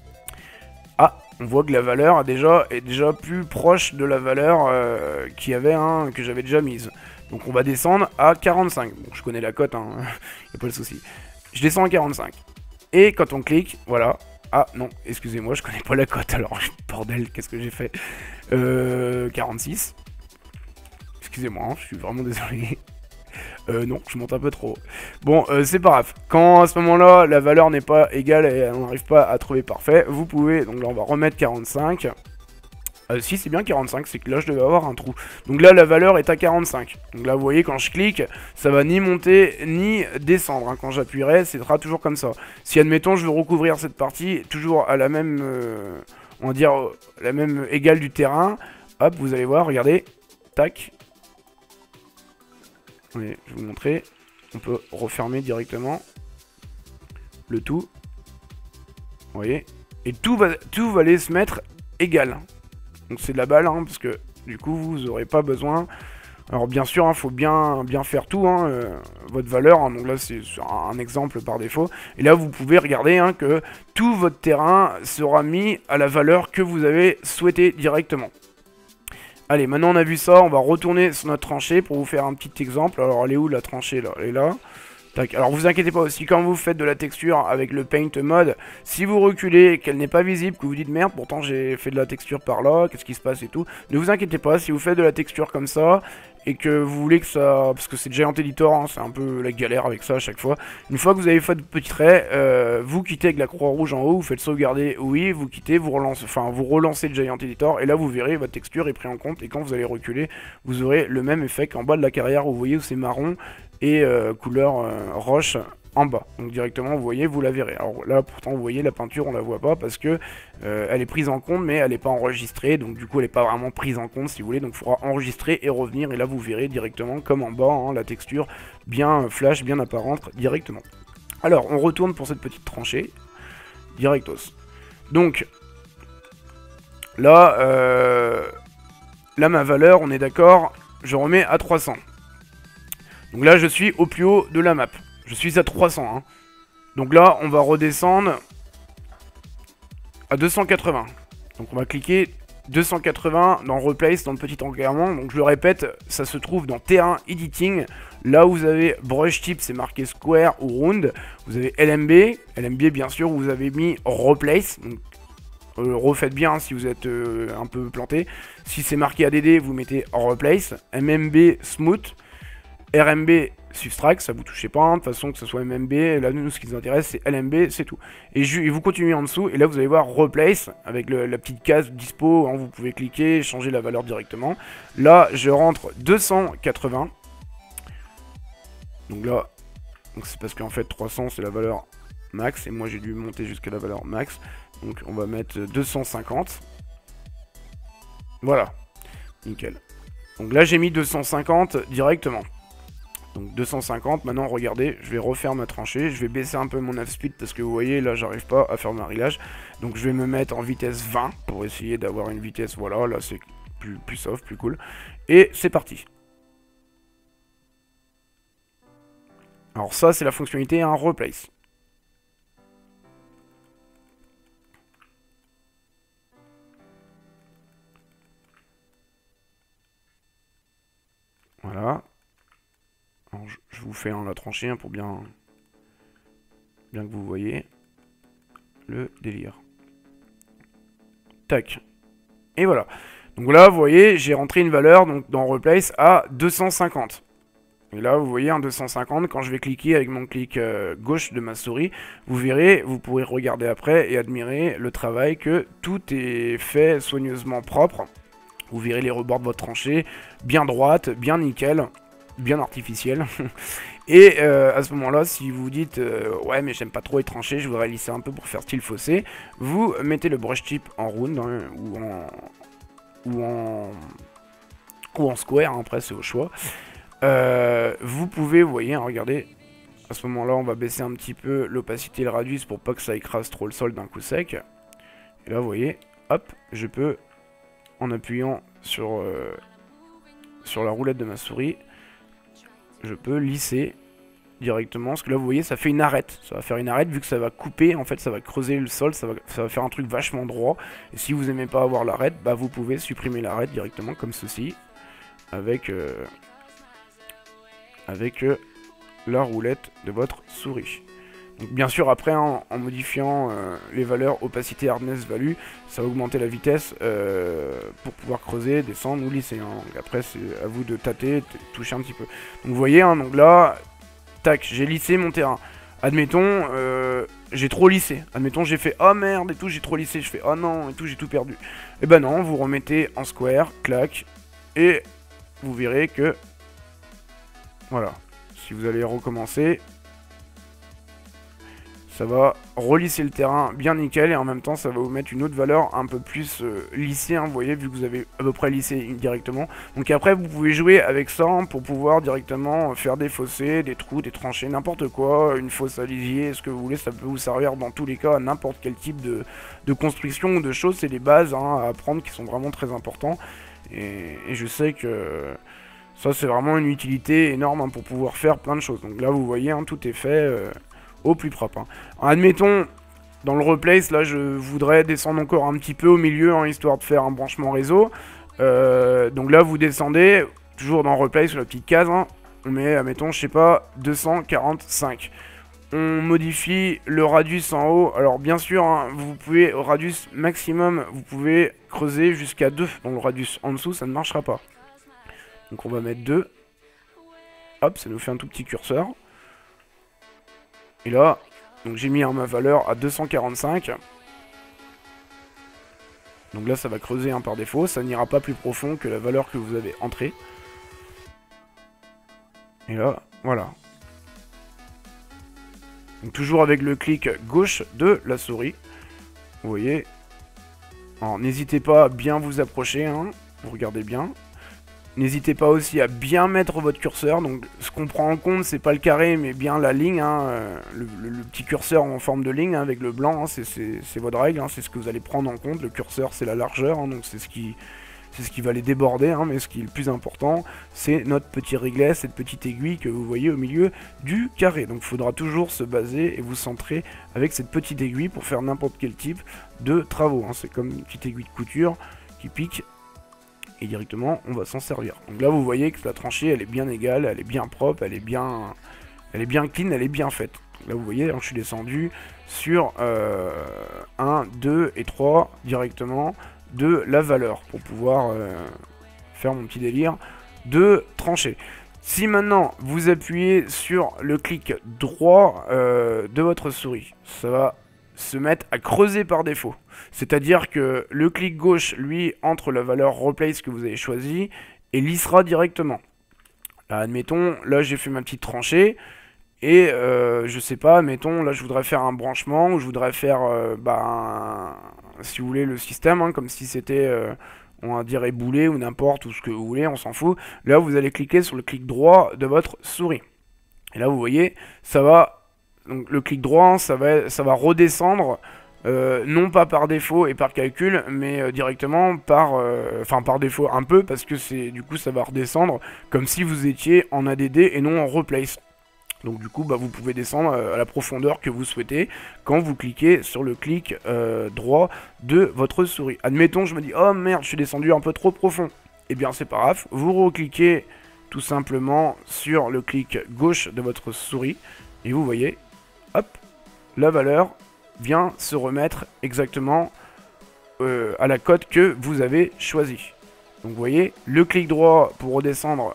Ah, on voit que la valeur a déjà, est déjà plus proche de la valeur euh, qu'il y avait, hein, que j'avais déjà mise. Donc on va descendre à quarante-cinq. Bon, je connais la cote, hein, y a pas de souci. Je descends à quarante-cinq. Et quand on clique, voilà. Ah non, excusez-moi, je connais pas la cote. Alors, bordel, qu'est-ce que j'ai fait euh, quarante-six. Excusez-moi, hein, je suis vraiment désolé. Euh, non, je monte un peu trop. Bon, euh, c'est pas grave. Quand à ce moment-là, la valeur n'est pas égale et on n'arrive pas à trouver parfait, vous pouvez, donc là on va remettre quarante-cinq. Euh, si c'est bien quarante-cinq, c'est que là je devais avoir un trou. Donc là la valeur est à quarante-cinq. Donc là vous voyez quand je clique, ça va ni monter ni descendre. Hein. Quand j'appuierai, ce sera toujours comme ça. Si admettons je veux recouvrir cette partie, toujours à la même, euh, on va dire, la même égale du terrain. Hop, vous allez voir, regardez. Tac. Oui, je vais vous montrer. On peut refermer directement le tout. Vous voyez. Et tout va, tout va aller se mettre égal. Donc c'est de la balle, hein, parce que du coup vous n'aurez pas besoin. Alors bien sûr, il hein, faut bien, bien faire tout, hein, euh, votre valeur. Hein, donc là c'est un, un exemple par défaut. Et là vous pouvez regarder hein, que tout votre terrain sera mis à la valeur que vous avez souhaité directement. Allez, maintenant on a vu ça, on va retourner sur notre tranchée pour vous faire un petit exemple. Alors elle est où la tranchée là? Elle est là. Tac. Alors vous inquiétez pas aussi, quand vous faites de la texture avec le paint mode, si vous reculez et qu'elle n'est pas visible, que vous dites merde, pourtant j'ai fait de la texture par là, qu'est-ce qui se passe et tout, ne vous inquiétez pas, si vous faites de la texture comme ça, et que vous voulez que ça... parce que c'est Giant Editor, hein, c'est un peu la galère avec ça à chaque fois. Une fois que vous avez fait de petits traits, euh, vous quittez avec la croix rouge en haut, vous faites sauvegarder, oui, vous quittez, vous relancez, enfin vous relancez le Giant Editor, et là vous verrez, votre texture est prise en compte, et quand vous allez reculer, vous aurez le même effet qu'en bas de la carrière, où vous voyez où c'est marron, et euh, couleur euh, roche en bas. Donc directement, vous voyez, vous la verrez. Alors là, pourtant, vous voyez, la peinture, on la voit pas parce que euh, elle est prise en compte, mais elle n'est pas enregistrée. Donc du coup, elle n'est pas vraiment prise en compte, si vous voulez. Donc il faudra enregistrer et revenir. Et là, vous verrez directement, comme en bas, hein, la texture bien flash, bien apparente directement. Alors, on retourne pour cette petite tranchée. Directos. Donc, là, euh, là, ma valeur, on est d'accord, je remets à trois cents. Donc là, je suis au plus haut de la map. Je suis à trois cents. Hein. Donc là, on va redescendre à deux cent quatre-vingts. Donc on va cliquer deux cent quatre-vingts dans Replace, dans le petit encadrement. Donc je le répète, ça se trouve dans Terrain Editing. Là où vous avez Brush Type, c'est marqué Square ou Round. Vous avez L M B. L M B, bien sûr, vous avez mis Replace. Donc euh, refaites bien hein, si vous êtes euh, un peu planté. Si c'est marqué A D D, vous mettez Replace. M M B Smooth. R M B Subtract, ça vous touchez pas, hein, de toute façon que ce soit M M B, là nous ce qui nous intéresse c'est L M B, c'est tout. Et, et vous continuez en dessous, et là vous allez voir Replace, avec le, la petite case dispo, hein, vous pouvez cliquer, changer la valeur directement. Là je rentre deux cent quatre-vingts, donc là, c'est parce qu'en fait trois cents c'est la valeur max, et moi j'ai dû monter jusqu'à la valeur max, donc on va mettre deux cent cinquante, voilà, nickel. Donc là j'ai mis deux cent cinquante directement. Donc deux cent cinquante, maintenant regardez, je vais refaire ma tranchée, je vais baisser un peu mon F-speed parce que vous voyez là j'arrive pas à faire ma réglage. Donc je vais me mettre en vitesse vingt pour essayer d'avoir une vitesse, voilà, là c'est plus, plus soft, plus cool. Et c'est parti. Alors ça c'est la fonctionnalité un Replace. Voilà. Alors, je, je vous fais hein, la tranchée hein, pour bien, bien que vous voyez le délire. Tac. Et voilà. Donc là, vous voyez, j'ai rentré une valeur donc, dans Replace à deux cent cinquante. Et là, vous voyez, un deux cent cinquante, quand je vais cliquer avec mon clic euh, gauche de ma souris, vous verrez, vous pourrez regarder après et admirer le travail que tout est fait soigneusement propre. Vous verrez les rebords de votre tranchée, bien droite, bien nickel. Bien artificiel. Et euh, à ce moment-là, si vous vous dites euh, ouais mais j'aime pas trop les tranchées, je voudrais lisser un peu pour faire style fossé, vous mettez le brush type en round hein, ou en ou en ou en square, hein, après c'est au choix. Euh, vous pouvez, vous voyez, hein, regardez, à ce moment-là, on va baisser un petit peu l'opacité et le radius pour pas que ça écrase trop le sol d'un coup sec. Et là, vous voyez, hop, je peux, en appuyant sur euh, sur la roulette de ma souris, je peux lisser directement, parce que là vous voyez ça fait une arête, ça va faire une arête vu que ça va couper, en fait ça va creuser le sol, ça va, ça va faire un truc vachement droit, et si vous aimez pas avoir l'arête, bah vous pouvez supprimer l'arête directement comme ceci, avec, euh, avec euh, la roulette de votre souris. Donc bien sûr après hein, en modifiant euh, les valeurs opacité, hardness, value, ça va augmenter la vitesse euh, pour pouvoir creuser, descendre ou lisser. Hein. Donc après c'est à vous de tâter, toucher un petit peu. Donc vous voyez, hein, donc là, tac, j'ai lissé mon terrain. Admettons, euh, j'ai trop lissé. Admettons, j'ai fait oh merde et tout, j'ai trop lissé. Je fais oh non et tout, j'ai tout perdu. Et ben non, vous remettez en square, clac, et vous verrez que voilà. Si vous allez recommencer, ça va relisser le terrain bien nickel et en même temps ça va vous mettre une autre valeur un peu plus euh, lissée, hein, vous voyez, vu que vous avez à peu près lissé directement. Donc après vous pouvez jouer avec ça hein, pour pouvoir directement faire des fossés, des trous, des tranchées, n'importe quoi, une fosse à lisier, ce que vous voulez, ça peut vous servir dans tous les cas à n'importe quel type de, de construction ou de choses, c'est des bases hein, à apprendre qui sont vraiment très importants. Et, et je sais que ça c'est vraiment une utilité énorme hein, pour pouvoir faire plein de choses. Donc là vous voyez, hein, tout est fait... Euh, au plus propre. Hein. Admettons, dans le replace, là, je voudrais descendre encore un petit peu au milieu, hein, histoire de faire un branchement réseau. Euh, donc là, vous descendez, toujours dans replace, sur la petite case, hein, on met, admettons, je sais pas, deux cent quarante-cinq. On modifie le radius en haut. Alors, bien sûr, hein, vous pouvez, au radius maximum, vous pouvez creuser jusqu'à deux. Donc, le radius en dessous, ça ne marchera pas. Donc, on va mettre deux. Hop, ça nous fait un tout petit curseur. Et là, donc j'ai mis hein, ma valeur à deux cent quarante-cinq. Donc là, ça va creuser hein, par défaut. Ça n'ira pas plus profond que la valeur que vous avez entrée. Et là, voilà. Donc toujours avec le clic gauche de la souris. Vous voyez. Alors n'hésitez pas à bien vous approcher, hein. Vous regardez bien. N'hésitez pas aussi à bien mettre votre curseur. Donc ce qu'on prend en compte, c'est pas le carré, mais bien la ligne, hein, euh, le, le, le petit curseur en forme de ligne, hein, avec le blanc, hein, c'est votre règle, hein, c'est ce que vous allez prendre en compte. Le curseur, c'est la largeur, hein, donc c'est ce qui c'est ce qui va les déborder, hein, mais ce qui est le plus important, c'est notre petit réglet, cette petite aiguille que vous voyez au milieu du carré. Donc il faudra toujours se baser et vous centrer avec cette petite aiguille pour faire n'importe quel type de travaux, hein. C'est comme une petite aiguille de couture qui pique. Et directement, on va s'en servir. Donc là, vous voyez que la tranchée, elle est bien égale, elle est bien propre, elle est bien, elle est bien clean, elle est bien faite. Donc là, vous voyez, hein, je suis descendu sur euh, un, deux et trois directement de la valeur pour pouvoir euh, faire mon petit délire de tranchée. Si maintenant, vous appuyez sur le clic droit euh, de votre souris, ça va se mettre à creuser par défaut. C'est-à-dire que le clic gauche, lui, entre la valeur replace que vous avez choisi et lissera directement. Là, admettons, là j'ai fait ma petite tranchée, et euh, je sais pas, admettons, là je voudrais faire un branchement, ou je voudrais faire, euh, bah, un, si vous voulez, le système, hein, comme si c'était, euh, on va dire, éboulé, ou n'importe, ou ce que vous voulez, on s'en fout. Là, vous allez cliquer sur le clic droit de votre souris. Et là, vous voyez, ça va... Donc le clic droit, ça va, ça va redescendre, euh, non pas par défaut et par calcul, mais euh, directement par, euh, enfin par défaut un peu, parce que c'est du coup ça va redescendre comme si vous étiez en A D D et non en replace. Donc du coup, bah, vous pouvez descendre à la profondeur que vous souhaitez quand vous cliquez sur le clic euh, droit de votre souris. Admettons, je me dis, oh merde, je suis descendu un peu trop profond. Eh bien c'est pas grave, vous recliquez tout simplement sur le clic gauche de votre souris, et vous voyez, hop, la valeur vient se remettre exactement euh, à la cote que vous avez choisie. Donc vous voyez, le clic droit pour redescendre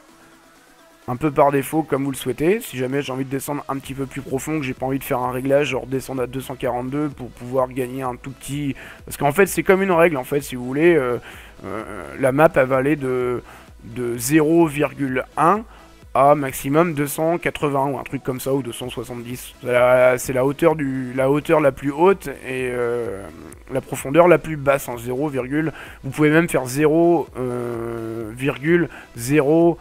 un peu par défaut comme vous le souhaitez. Si jamais j'ai envie de descendre un petit peu plus profond, que j'ai pas envie de faire un réglage, genre descendre à deux cent quarante-deux pour pouvoir gagner un tout petit... Parce qu'en fait c'est comme une règle, en fait, si vous voulez, euh, euh, la map elle va aller de, de zéro virgule un à maximum deux cent quatre-vingts ou un truc comme ça, ou deux cent soixante-dix. C'est la, la hauteur du la hauteur la plus haute et euh, la profondeur la plus basse, en zéro, vous pouvez même faire zéro virgule zéro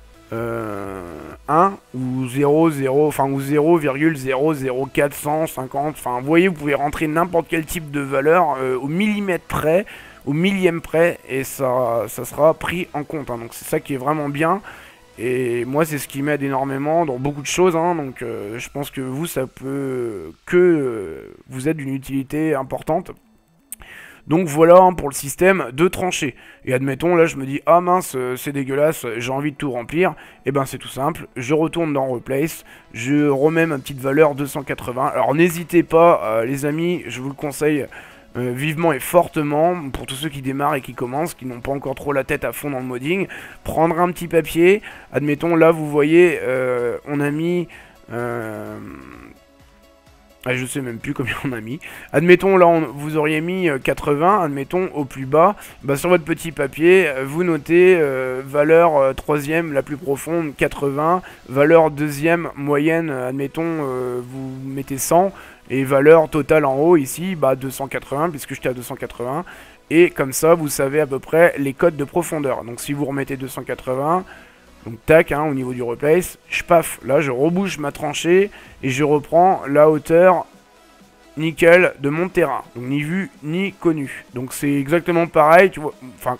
un ou zéro virgule zéro, enfin ou zéro virgule zéro zéro quatre cent cinquante, enfin vous voyez, vous pouvez rentrer n'importe quel type de valeur euh, au millimètre près, au millième près, et ça, ça sera pris en compte, hein. Donc c'est ça qui est vraiment bien. Et moi, c'est ce qui m'aide énormément dans beaucoup de choses, hein, donc euh, je pense que vous, ça peut que euh, vous être d'une utilité importante. Donc voilà, hein, pour le système de tranchée. Et admettons, là, je me dis, ah mince, euh, c'est dégueulasse, j'ai envie de tout remplir. Et ben c'est tout simple, je retourne dans Replace, je remets ma petite valeur deux cent quatre-vingts. Alors n'hésitez pas, euh, les amis, je vous le conseille... Euh, vivement et fortement, pour tous ceux qui démarrent et qui commencent, qui n'ont pas encore trop la tête à fond dans le modding, prendre un petit papier, admettons là vous voyez, euh, on a mis, euh, ah, je sais même plus combien on a mis, admettons là on, vous auriez mis quatre-vingts, admettons au plus bas, bah, sur votre petit papier, vous notez euh, valeur euh, troisième la plus profonde quatre-vingts, valeur deuxième moyenne, admettons euh, vous mettez cent, et valeur totale en haut ici, bah deux cent quatre-vingts puisque j'étais à deux cent quatre-vingts. Et comme ça, vous savez à peu près les codes de profondeur. Donc si vous remettez deux cent quatre-vingts, donc tac, hein, au niveau du replace, je paf, là je rebouche ma tranchée et je reprends la hauteur nickel de mon terrain. Donc ni vu ni connu. Donc c'est exactement pareil, tu vois. Enfin,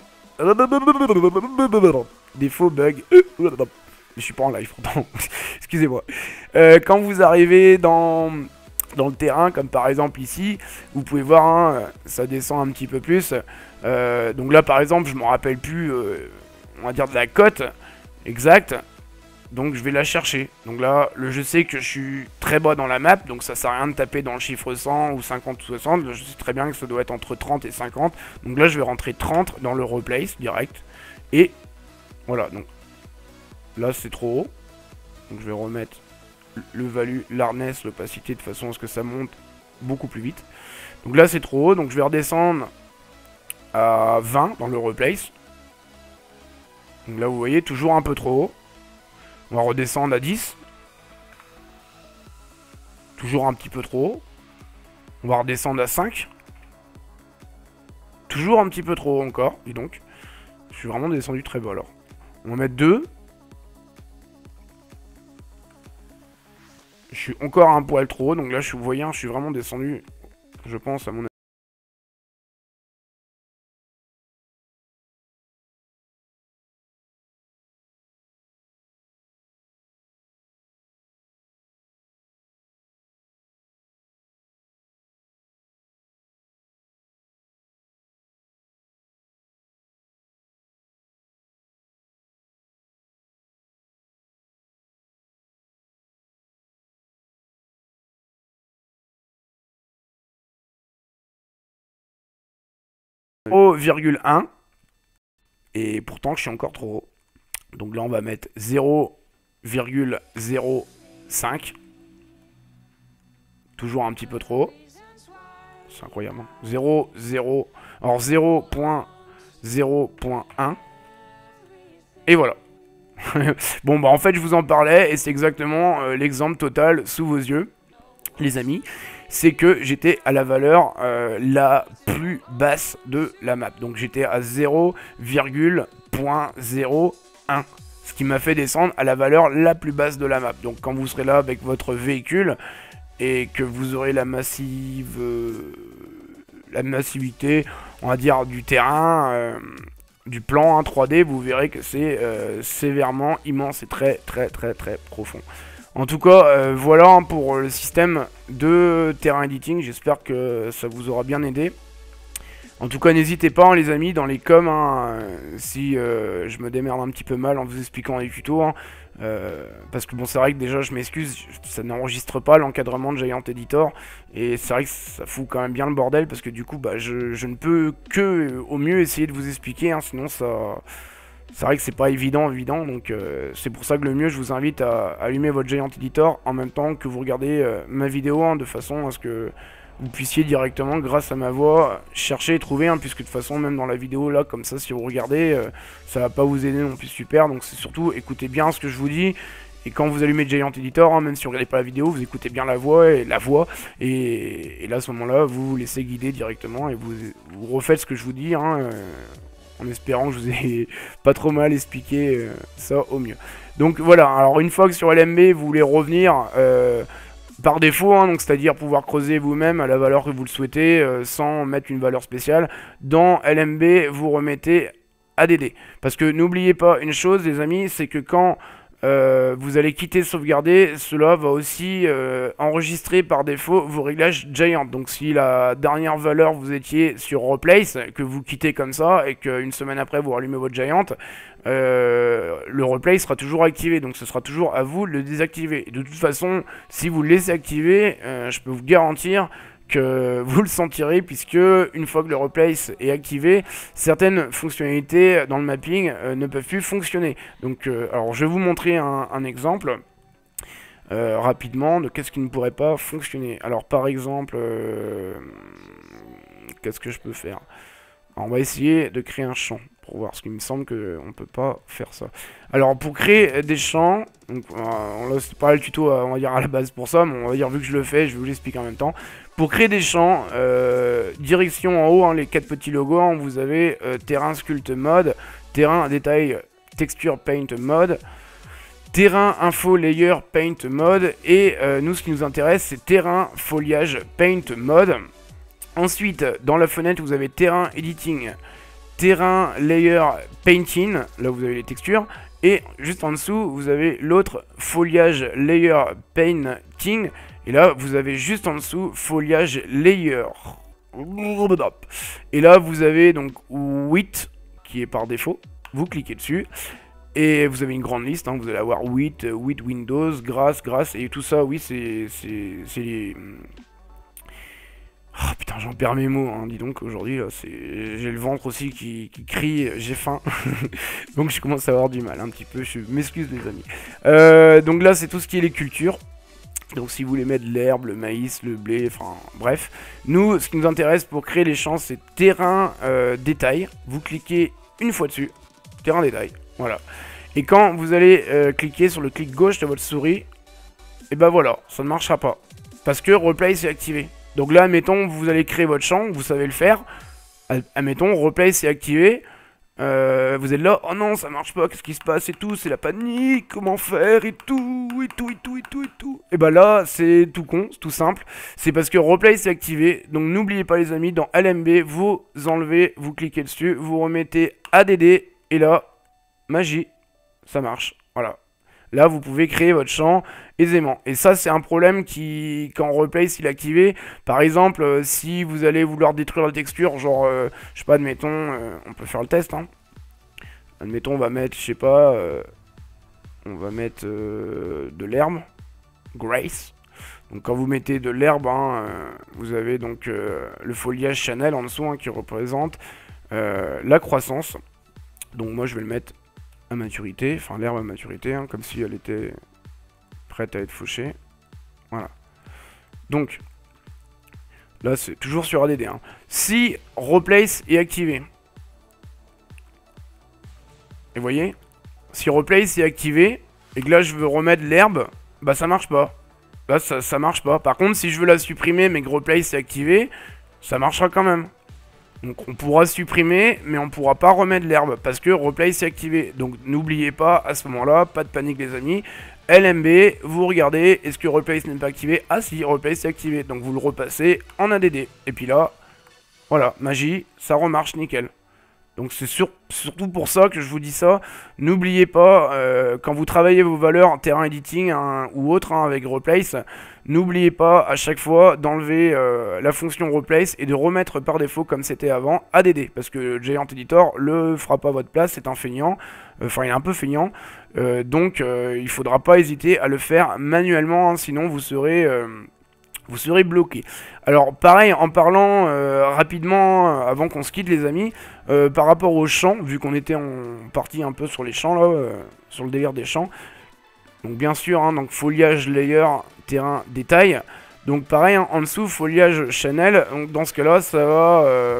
des faux bugs. Je suis pas en live pourtant. Excusez-moi. Euh, quand vous arrivez dans... dans le terrain, comme par exemple ici, vous pouvez voir, hein, ça descend un petit peu plus. Euh, donc là, par exemple, je me rappelle plus, euh, on va dire, de la cote exacte. Donc je vais la chercher. Donc là, le, je sais que je suis très bas dans la map, donc ça sert à rien de taper dans le chiffre cent ou cinquante ou soixante. Je sais très bien que ça doit être entre trente et cinquante. Donc là, je vais rentrer trente dans le replace direct. Et voilà, donc là, c'est trop haut. Donc je vais remettre le value, l'hardness, l'opacité, de façon à ce que ça monte beaucoup plus vite. Donc là c'est trop haut, donc je vais redescendre à vingt dans le replace. Donc là vous voyez, toujours un peu trop haut. On va redescendre à dix. Toujours un petit peu trop haut. On va redescendre à cinq. Toujours un petit peu trop haut encore, dis donc. Je suis vraiment descendu très bas alors. On va mettre deux. Je suis encore un poil trop haut, donc là, je suis, vous voyez, je suis vraiment descendu, je pense, à mon avis. zéro virgule un. Et pourtant, je suis encore trop haut. Donc là, on va mettre zéro virgule zéro cinq. Toujours un petit peu trop haut. C'est incroyable. Hein. zéro, zéro. Alors zéro virgule zéro virgule un. Et voilà. Bon, bah en fait, je vous en parlais. Et c'est exactement euh, l'exemple total sous vos yeux, les amis. C'est que j'étais à la valeur euh, la plus basse de la map. Donc j'étais à zéro virgule zéro un. Ce qui m'a fait descendre à la valeur la plus basse de la map. Donc quand vous serez là avec votre véhicule et que vous aurez la massive... Euh, la massivité, on va dire, du terrain, euh, du plan hein, trois D, vous verrez que c'est euh, sévèrement immense et très très très très profond. En tout cas, euh, voilà pour le système de terrain editing. J'espère que ça vous aura bien aidé. En tout cas, n'hésitez pas, hein, les amis, dans les coms, hein, si euh, je me démerde un petit peu mal en vous expliquant les tutos. Hein, euh, parce que bon, c'est vrai que déjà, je m'excuse, ça n'enregistre pas l'encadrement de Giant Editor. Et c'est vrai que ça fout quand même bien le bordel, parce que du coup, bah, je, je ne peux que, au mieux, essayer de vous expliquer. Hein, sinon, ça... C'est vrai que c'est pas évident, évident, donc euh, c'est pour ça que le mieux, je vous invite à, à allumer votre Giant Editor en même temps que vous regardez euh, ma vidéo, hein, de façon à ce que vous puissiez directement, grâce à ma voix, chercher et trouver, hein, puisque de toute façon, même dans la vidéo, là, comme ça, si vous regardez, euh, ça va pas vous aider non plus super, donc c'est surtout, écoutez bien ce que je vous dis, et quand vous allumez Giant Editor, hein, même si vous regardez pas la vidéo, vous écoutez bien la voix, et la voix, et, et là, à ce moment-là, vous vous laissez guider directement, et vous, vous refaites ce que je vous dis, hein, euh, en espérant que je vous ai pas trop mal expliqué euh, ça au mieux. Donc voilà, alors une fois que sur L M B, vous voulez revenir... Euh, par défaut, hein, donc c'est-à-dire pouvoir creuser vous-même à la valeur que vous le souhaitez, euh, sans mettre une valeur spéciale. Dans L M B, vous remettez A D D. Parce que n'oubliez pas une chose, les amis, c'est que quand euh, vous allez quitter sauvegarder, cela va aussi euh, enregistrer par défaut vos réglages Giant. Donc si la dernière valeur vous étiez sur Replace, que vous quittez comme ça, et qu'une semaine après vous rallumez votre Giant, Euh, le replay sera toujours activé, donc ce sera toujours à vous de le désactiver. Et de toute façon, si vous le laissez activer, euh, je peux vous garantir que vous le sentirez, puisque une fois que le replay est activé, certaines fonctionnalités dans le mapping euh, ne peuvent plus fonctionner. Donc, euh, alors je vais vous montrer un, un exemple euh, rapidement de qu'est-ce qui ne pourrait pas fonctionner. Alors par exemple, euh, qu'est-ce que je peux faire? Alors, on va essayer de créer un champ pour voir, parce qu'il me semble qu'on ne peut pas faire ça. Alors pour créer des champs, donc euh, là c'est pas le tuto on va dire à la base pour ça, mais on va dire vu que je le fais, je vais vous l'expliquer en même temps. Pour créer des champs, euh, direction en haut, hein, les quatre petits logos, hein, vous avez euh, terrain sculpt mode, terrain détail texture paint mode, terrain info layer paint mode, et euh, nous ce qui nous intéresse c'est terrain foliage paint mode. Ensuite, dans la fenêtre, vous avez terrain editing, terrain layer painting, là vous avez les textures, et juste en dessous, vous avez l'autre foliage layer painting, et là vous avez juste en dessous foliage layer. Et là vous avez donc width qui est par défaut, vous cliquez dessus. Et vous avez une grande liste, hein, vous allez avoir width, width Windows, grass, grass, et tout ça, oui, c'est les... Oh putain, j'en perds mes mots, hein, dis donc, aujourd'hui, j'ai le ventre aussi qui, qui crie, j'ai faim. Donc je commence à avoir du mal un petit peu, je m'excuse les amis. Euh, donc là, c'est tout ce qui est les cultures. Donc si vous voulez mettre l'herbe, le maïs, le blé, enfin bref. Nous, ce qui nous intéresse pour créer les champs, c'est terrain euh, détail. Vous cliquez une fois dessus, terrain détail, voilà. Et quand vous allez euh, cliquer sur le clic gauche de votre souris, et ben voilà, ça ne marchera pas. parce que replace est activé. Donc là, admettons, vous allez créer votre champ, vous savez le faire. Admettons, replace est activé. Euh, vous êtes là, oh non, ça marche pas, qu'est-ce qui se passe et tout, c'est la panique, comment faire et tout, et tout, et tout, et tout, et tout. Et bah là, c'est tout con, c'est tout simple. C'est parce que replace est activé. Donc n'oubliez pas, les amis, dans L M B, vous enlevez, vous cliquez dessus, vous remettez A D D, et là, magie, ça marche. Voilà. Là, vous pouvez créer votre champ aisément. Et ça, c'est un problème qui, quand replace il est activé, par exemple, euh, si vous allez vouloir détruire la texture, genre, euh, je sais pas, admettons, euh, on peut faire le test, hein. Admettons, on va mettre, je sais pas, euh, on va mettre euh, de l'herbe, Grace. Donc quand vous mettez de l'herbe, hein, euh, vous avez donc euh, le foliage Chanel en dessous, hein, qui représente euh, la croissance. Donc moi, je vais le mettre à maturité, enfin l'herbe à maturité, hein, comme si elle était prête à être fauchée. Voilà. Donc, là c'est toujours sur A D D. Hein. Si replace est activé, et vous voyez, si replace est activé, et que là je veux remettre l'herbe, bah ça marche pas. Là ça, ça marche pas. Par contre, si je veux la supprimer, mais que replace est activé, ça marchera quand même. Donc on pourra supprimer, mais on pourra pas remettre l'herbe, parce que replace est activé. Donc n'oubliez pas, à ce moment-là, pas de panique les amis, L M B, vous regardez, est-ce que replace n'est pas activé? Ah si, replace est activé, donc vous le repassez en A D D. Et puis là, voilà, magie, ça remarche nickel. Donc c'est sur, surtout pour ça que je vous dis ça. N'oubliez pas, euh, quand vous travaillez vos valeurs en terrain editing hein, ou autre hein, avec replace, n'oubliez pas à chaque fois d'enlever euh, la fonction replace et de remettre par défaut comme c'était avant A D D. Parce que Giant Editor le fera pas à votre place, c'est un feignant. Enfin, il est un peu feignant. Euh, donc euh, il faudra pas hésiter à le faire manuellement, hein, sinon vous serez... Euh, vous serez bloqué. Alors pareil, en parlant euh, rapidement, euh, avant qu'on se quitte les amis, euh, par rapport aux champs, vu qu'on était en partie un peu sur les champs là, euh, sur le délire des champs. Donc bien sûr, hein, donc foliage, layer, terrain, détail. Donc pareil, hein, en dessous, foliage, Chanel. Donc dans ce cas-là, ça va... Euh,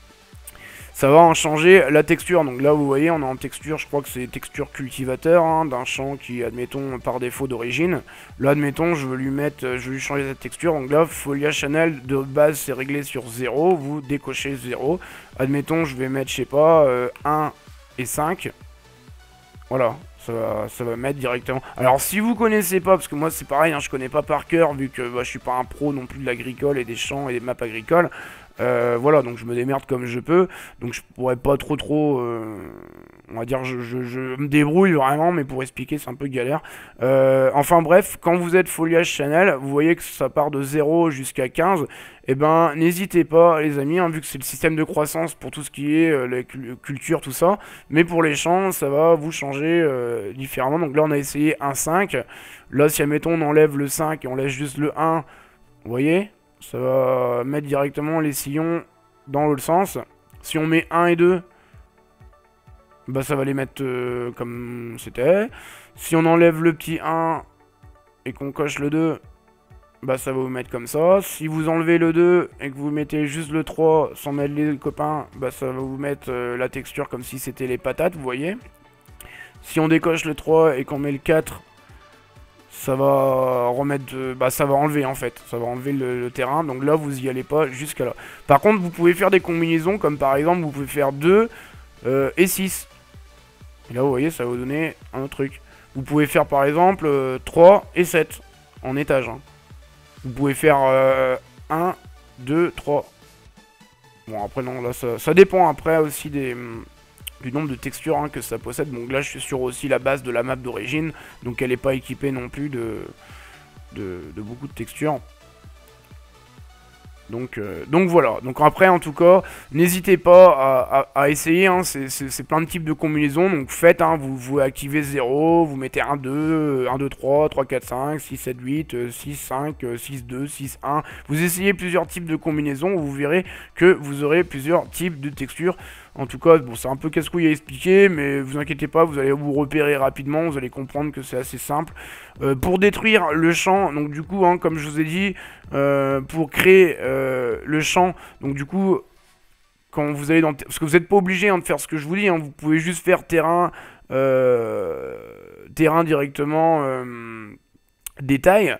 ça va en changer la texture. Donc là, vous voyez, on est en texture, je crois que c'est texture cultivateur, hein, d'un champ qui, admettons, par défaut d'origine. Là, admettons, je veux lui mettre, je veux lui changer cette texture. Donc là, foliage Chanel de base, c'est réglé sur zéro. Vous décochez zéro. Admettons, je vais mettre, je sais pas, euh, un et cinq. Voilà. Ça va, ça va mettre directement. Alors si vous connaissez pas, parce que moi c'est pareil, hein, je connais pas par cœur, vu que bah, je suis pas un pro non plus de l'agricole et des champs et des maps agricoles. Euh, voilà, donc je me démerde comme je peux. Donc je pourrais pas trop trop... Euh, on va dire, je, je, je me débrouille vraiment, mais pour expliquer c'est un peu galère. Euh, enfin bref, quand vous êtes foliage Chanel, vous voyez que ça part de zéro jusqu'à quinze. Et ben n'hésitez pas les amis, hein, vu que c'est le système de croissance pour tout ce qui est euh, la culture, tout ça. Mais pour les champs, ça va vous changer euh, différemment. Donc là on a essayé un cinq. Là si admettons on enlève le cinq et on laisse juste le un, vous voyez, ça va mettre directement les sillons dans l'autre sens. Si on met un et deux, bah ça va les mettre euh, comme c'était. Si on enlève le petit un et qu'on coche le deux, bah ça va vous mettre comme ça. Si vous enlevez le deux et que vous mettez juste le trois sans mettre les copains, bah ça va vous mettre euh, la texture comme si c'était les patates, vous voyez. Si on décoche le trois et qu'on met le quatre, ça va remettre, de, bah ça va enlever en fait, ça va enlever le, le terrain, donc là vous y allez pas jusqu'à là. Par contre vous pouvez faire des combinaisons, comme par exemple vous pouvez faire deux euh, et six. Et là vous voyez ça va vous donner un autre truc. Vous pouvez faire par exemple euh, trois et sept en étage. Hein. Vous pouvez faire euh, un, deux, trois. Bon après non, là ça, ça dépend après aussi des... du nombre de textures hein, que ça possède. Donc là je suis sur aussi la base de la map d'origine, donc elle n'est pas équipée non plus de, de, de beaucoup de textures. Donc, euh, donc voilà, donc après en tout cas, n'hésitez pas à, à, à essayer, hein. C'est plein de types de combinaisons, donc faites, hein, vous, vous activez zéro, vous mettez un, deux, un, deux, trois, trois, quatre, cinq, six, sept, huit, six, cinq, six, deux, six, un, vous essayez plusieurs types de combinaisons, vous verrez que vous aurez plusieurs types de textures. En tout cas, bon, c'est un peu casse-couille à expliquer, mais vous inquiétez pas, vous allez vous repérer rapidement, vous allez comprendre que c'est assez simple. Euh, pour détruire le champ, donc du coup, hein, comme je vous ai dit, euh, pour créer euh, le champ, donc du coup, quand vous allez dans... Parce que vous n'êtes pas obligé hein, de faire ce que je vous dis, hein, vous pouvez juste faire terrain, euh, terrain directement, euh, détail.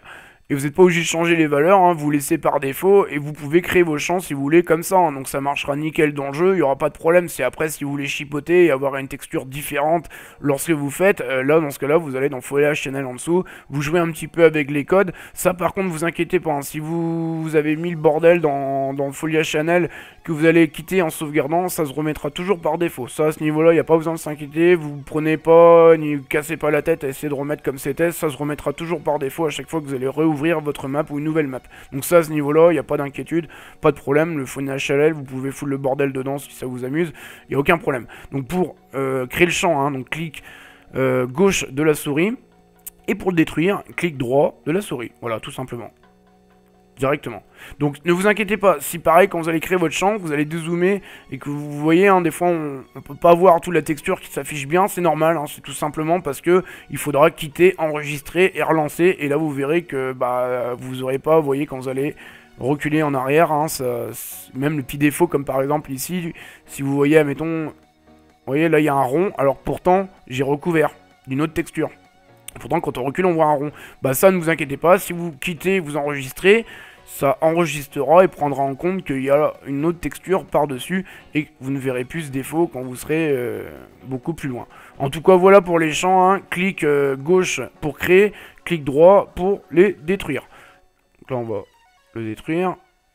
Et vous n'êtes pas obligé de changer les valeurs, hein, vous laissez par défaut et vous pouvez créer vos champs si vous voulez comme ça. Hein, donc ça marchera nickel dans le jeu, il n'y aura pas de problème. C'est après si vous voulez chipoter et avoir une texture différente lorsque vous faites, euh, là dans ce cas là vous allez dans Foliage Channel en dessous, vous jouez un petit peu avec les codes. Ça par contre vous inquiétez pas, hein, si vous, vous avez mis le bordel dans, dans le Foliage Channel, que vous allez quitter en sauvegardant, ça se remettra toujours par défaut. Ça à ce niveau là, il n'y a pas besoin de s'inquiéter, vous prenez pas, ni vous cassez pas la tête à essayer de remettre comme c'était, ça se remettra toujours par défaut à chaque fois que vous allez réouvrir votre map ou une nouvelle map. Donc ça à ce niveau là, il n'y a pas d'inquiétude, pas de problème, le Foliage Channel, vous pouvez foutre le bordel dedans si ça vous amuse, il n'y a aucun problème. Donc pour euh, créer le champ, hein, donc clic euh, gauche de la souris, et pour le détruire, clic droit de la souris, voilà tout simplement. Directement. Donc ne vous inquiétez pas, si pareil quand vous allez créer votre champ, vous allez dézoomer et que vous voyez, hein, des fois on, on peut pas voir toute la texture qui s'affiche bien, c'est normal, hein, c'est tout simplement parce que il faudra quitter, enregistrer et relancer, et là vous verrez que bah vous aurez pas, vous voyez quand vous allez reculer en arrière, hein, ça, même le petit défaut comme par exemple ici, si vous voyez, admettons, vous voyez là il y a un rond, alors pourtant j'ai recouvert d'une autre texture. Pourtant quand on recule on voit un rond. Bah ça ne vous inquiétez pas, si vous quittez, vous enregistrez, ça enregistrera et prendra en compte qu'il y a une autre texture par-dessus et que vous ne verrez plus ce défaut quand vous serez euh, beaucoup plus loin. En tout cas voilà pour les champs, hein. Clic euh, gauche pour créer, clic droit pour les détruire. Donc là on va le détruire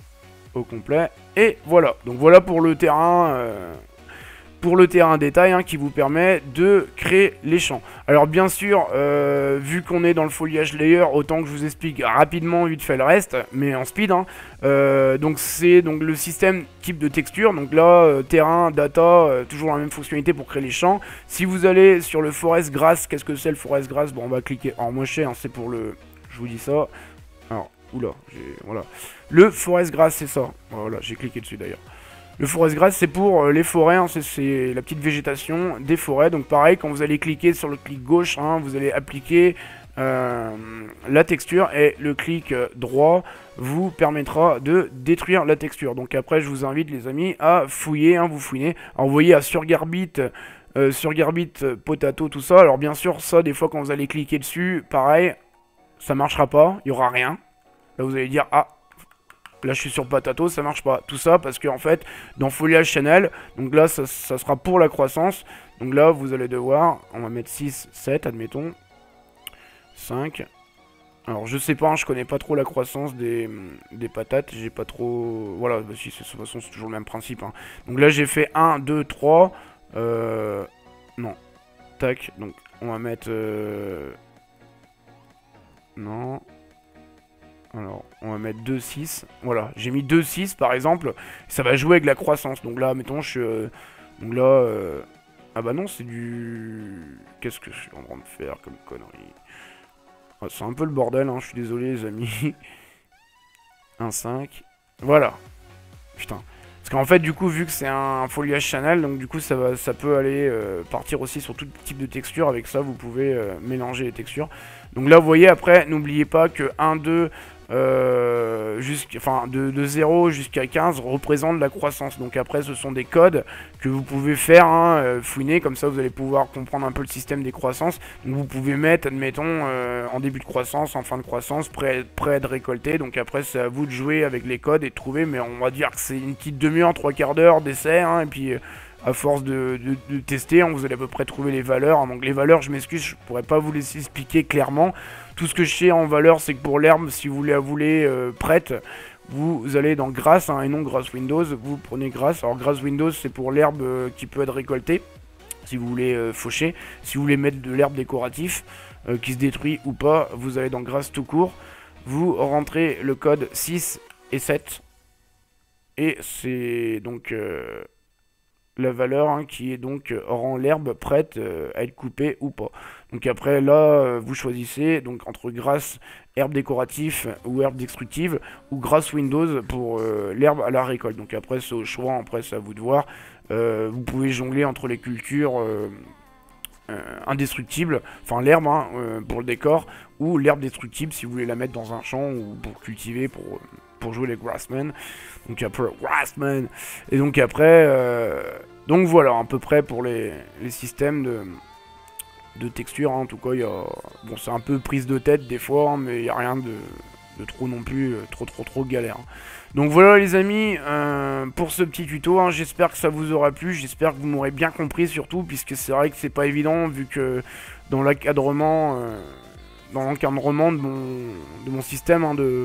au complet et voilà. Donc voilà pour le terrain... Euh, pour le terrain détail, hein, qui vous permet de créer les champs. Alors bien sûr, euh, vu qu'on est dans le foliage layer, autant que je vous explique rapidement vite fait le reste, mais en speed. Hein, euh, donc c'est donc le système type de texture. Donc là, euh, terrain, data, euh, toujours la même fonctionnalité pour créer les champs. Si vous allez sur le forest grass, qu'est-ce que c'est le forest grass? Bon, on va cliquer. Alors moi je sais, hein, c'est pour le... Je vous dis ça. Alors, oula, voilà. Le forest grass, c'est ça. Voilà, j'ai cliqué dessus d'ailleurs. Le forest grass, c'est pour euh, les forêts, hein, c'est la petite végétation des forêts. Donc pareil, quand vous allez cliquer sur le clic gauche, hein, vous allez appliquer euh, la texture et le clic droit vous permettra de détruire la texture. Donc après, je vous invite les amis à fouiller, hein, vous fouinez. Alors vous voyez à Surgarbit, euh, Surgarbit, Potato, tout ça. Alors bien sûr, ça, des fois quand vous allez cliquer dessus, pareil, ça marchera pas, il y aura rien. Là vous allez dire, ah, là je suis sur Potato, ça marche pas. Tout ça parce que en fait, dans Foliage Channel, donc là ça, ça sera pour la croissance. Donc là vous allez devoir, on va mettre six, sept, admettons. cinq. Alors je sais pas, hein, je connais pas trop la croissance des, des patates, j'ai pas trop... Voilà, bah, si, de toute façon c'est toujours le même principe. Hein. Donc là j'ai fait un, deux, trois. Euh... Non. Tac, donc on va mettre... Euh... Non... Alors, on va mettre deux, six. Voilà, j'ai mis deux, six par exemple. Ça va jouer avec la croissance. Donc là, mettons, je suis... Euh, donc là... Euh, ah bah non, c'est du... Qu'est-ce que je suis en train de faire comme connerie? Ouais, c'est un peu le bordel, hein, je suis désolé les amis. un, cinq. Voilà. Putain. Parce qu'en fait, du coup, vu que c'est un foliage channel, donc du coup, ça, va, ça peut aller euh, partir aussi sur tout type de texture. Avec ça, vous pouvez euh, mélanger les textures. Donc là, vous voyez, après, n'oubliez pas que un, deux, euh, enfin, de, de zéro jusqu'à quinze représente la croissance. Donc après, ce sont des codes que vous pouvez faire, hein, euh, fouiner. Comme ça, vous allez pouvoir comprendre un peu le système des croissances. Donc vous pouvez mettre, admettons, euh, en début de croissance, en fin de croissance, prêt, prêt à être récolté. Donc après, c'est à vous de jouer avec les codes et de trouver. Mais on va dire que c'est une petite demi-heure, trois quarts d'heure d'essai, hein, et puis... Euh, à force de, de, de tester, hein, vous allez à peu près trouver les valeurs. Donc les valeurs, je m'excuse, je pourrais pas vous les expliquer clairement. Tout ce que je sais en valeur, c'est que pour l'herbe, si vous la voulez euh, prête, vous allez dans Grass, hein, et non Grass Windows. Vous prenez Grass. Alors Grass Windows, c'est pour l'herbe euh, qui peut être récoltée, si vous voulez euh, faucher. Si vous voulez mettre de l'herbe décoratif, euh, qui se détruit ou pas, vous allez dans Grass tout court. Vous rentrez le code six et sept. Et c'est donc... Euh, la valeur, hein, qui est donc euh, rend l'herbe prête euh, à être coupée ou pas. Donc après là euh, vous choisissez donc entre Grass herbe décoratif ou herbe destructive ou Grass Windows pour euh, l'herbe à la récolte. Donc après c'est au choix, après c'est à vous de voir. Euh, vous pouvez jongler entre les cultures euh, euh, indestructibles, enfin l'herbe, hein, euh, pour le décor, ou l'herbe destructible si vous voulez la mettre dans un champ ou pour cultiver, pour... Euh, pour jouer les Grassmen. Donc après Grassmen. Et donc après euh, donc voilà à peu près pour les, les systèmes de, de texture, hein. En tout cas il y a, bon c'est un peu prise de tête des fois, hein, mais il n'y a rien de de trop non plus, euh, trop trop trop galère. Donc voilà les amis, euh, pour ce petit tuto, hein, j'espère que ça vous aura plu, j'espère que vous m'aurez bien compris surtout, puisque c'est vrai que c'est pas évident, vu que dans l'encadrement euh, dans l'encadrement de mon, de mon système hein, de,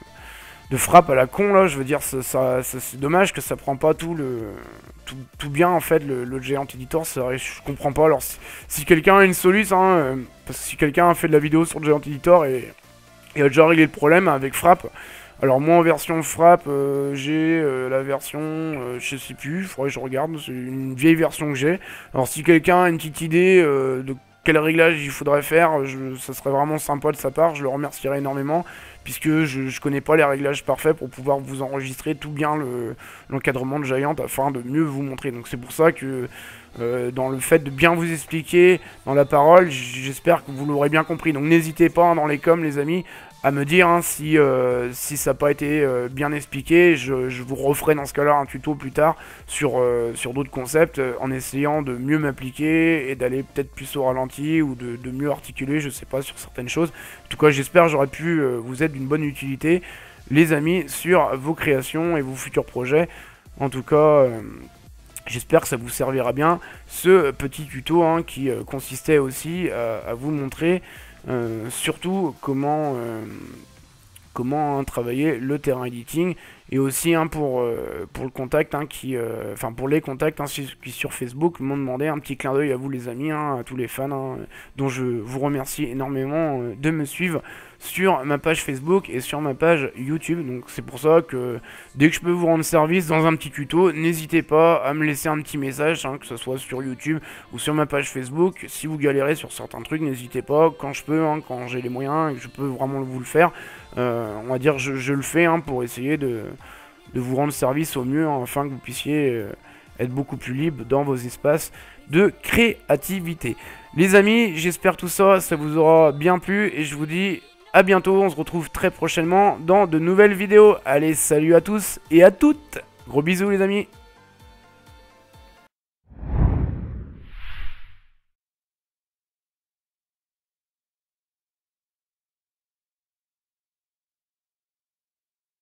de frappe à la con, là, je veux dire, ça, ça, ça, c'est dommage que ça prend pas tout le... Tout, tout bien en fait le, le Giant Editor, c'est vrai, je comprends pas. Alors si, si quelqu'un a une solution, hein, euh, parce que si quelqu'un a fait de la vidéo sur le Giant Editor et, et a déjà réglé le problème avec Frappe, alors moi en version Frappe, euh, j'ai euh, la version, euh, je sais plus, il faudrait que je regarde, c'est une vieille version que j'ai. Alors si quelqu'un a une petite idée euh, de quel réglage il faudrait faire, je, ça serait vraiment sympa de sa part, je le remercierais énormément, puisque je, je connais pas les réglages parfaits pour pouvoir vous enregistrer tout bien l'encadrement le, de Giant afin de mieux vous montrer. Donc c'est pour ça que euh, dans le fait de bien vous expliquer dans la parole, j'espère que vous l'aurez bien compris. Donc n'hésitez pas hein, dans les coms les amis à me dire hein, si, euh, si ça n'a pas été euh, bien expliqué. Je, je vous referai dans ce cas là un tuto plus tard sur, euh, sur d'autres concepts euh, en essayant de mieux m'appliquer et d'aller peut-être plus au ralenti ou de, de mieux articuler, je sais pas, sur certaines choses. En tout cas j'espère que j'aurais pu euh, vous être d'une bonne utilité les amis sur vos créations et vos futurs projets. En tout cas euh, j'espère que ça vous servira bien ce petit tuto hein, qui euh, consistait aussi à, à vous montrer Euh, surtout comment, euh, comment hein, travailler le terrain editing et aussi hein, pour, euh, pour le contact hein, qui, euh, enfin pour les contacts hein, qui sur Facebook m'ont demandé un petit clin d'œil à vous les amis, hein, à tous les fans hein, dont je vous remercie énormément euh, de me suivre sur ma page Facebook et sur ma page YouTube. Donc c'est pour ça que dès que je peux vous rendre service dans un petit tuto, n'hésitez pas à me laisser un petit message, hein, que ce soit sur YouTube ou sur ma page Facebook. Si vous galérez sur certains trucs, n'hésitez pas, quand je peux, hein, quand j'ai les moyens et que je peux vraiment vous le faire, euh, on va dire je, je le fais hein, pour essayer de, de vous rendre service au mieux hein, afin que vous puissiez euh, être beaucoup plus libre dans vos espaces de créativité. Les amis, j'espère tout ça, ça vous aura bien plu et je vous dis à bientôt, on se retrouve très prochainement dans de nouvelles vidéos. Allez, salut à tous et à toutes. Gros bisous les amis.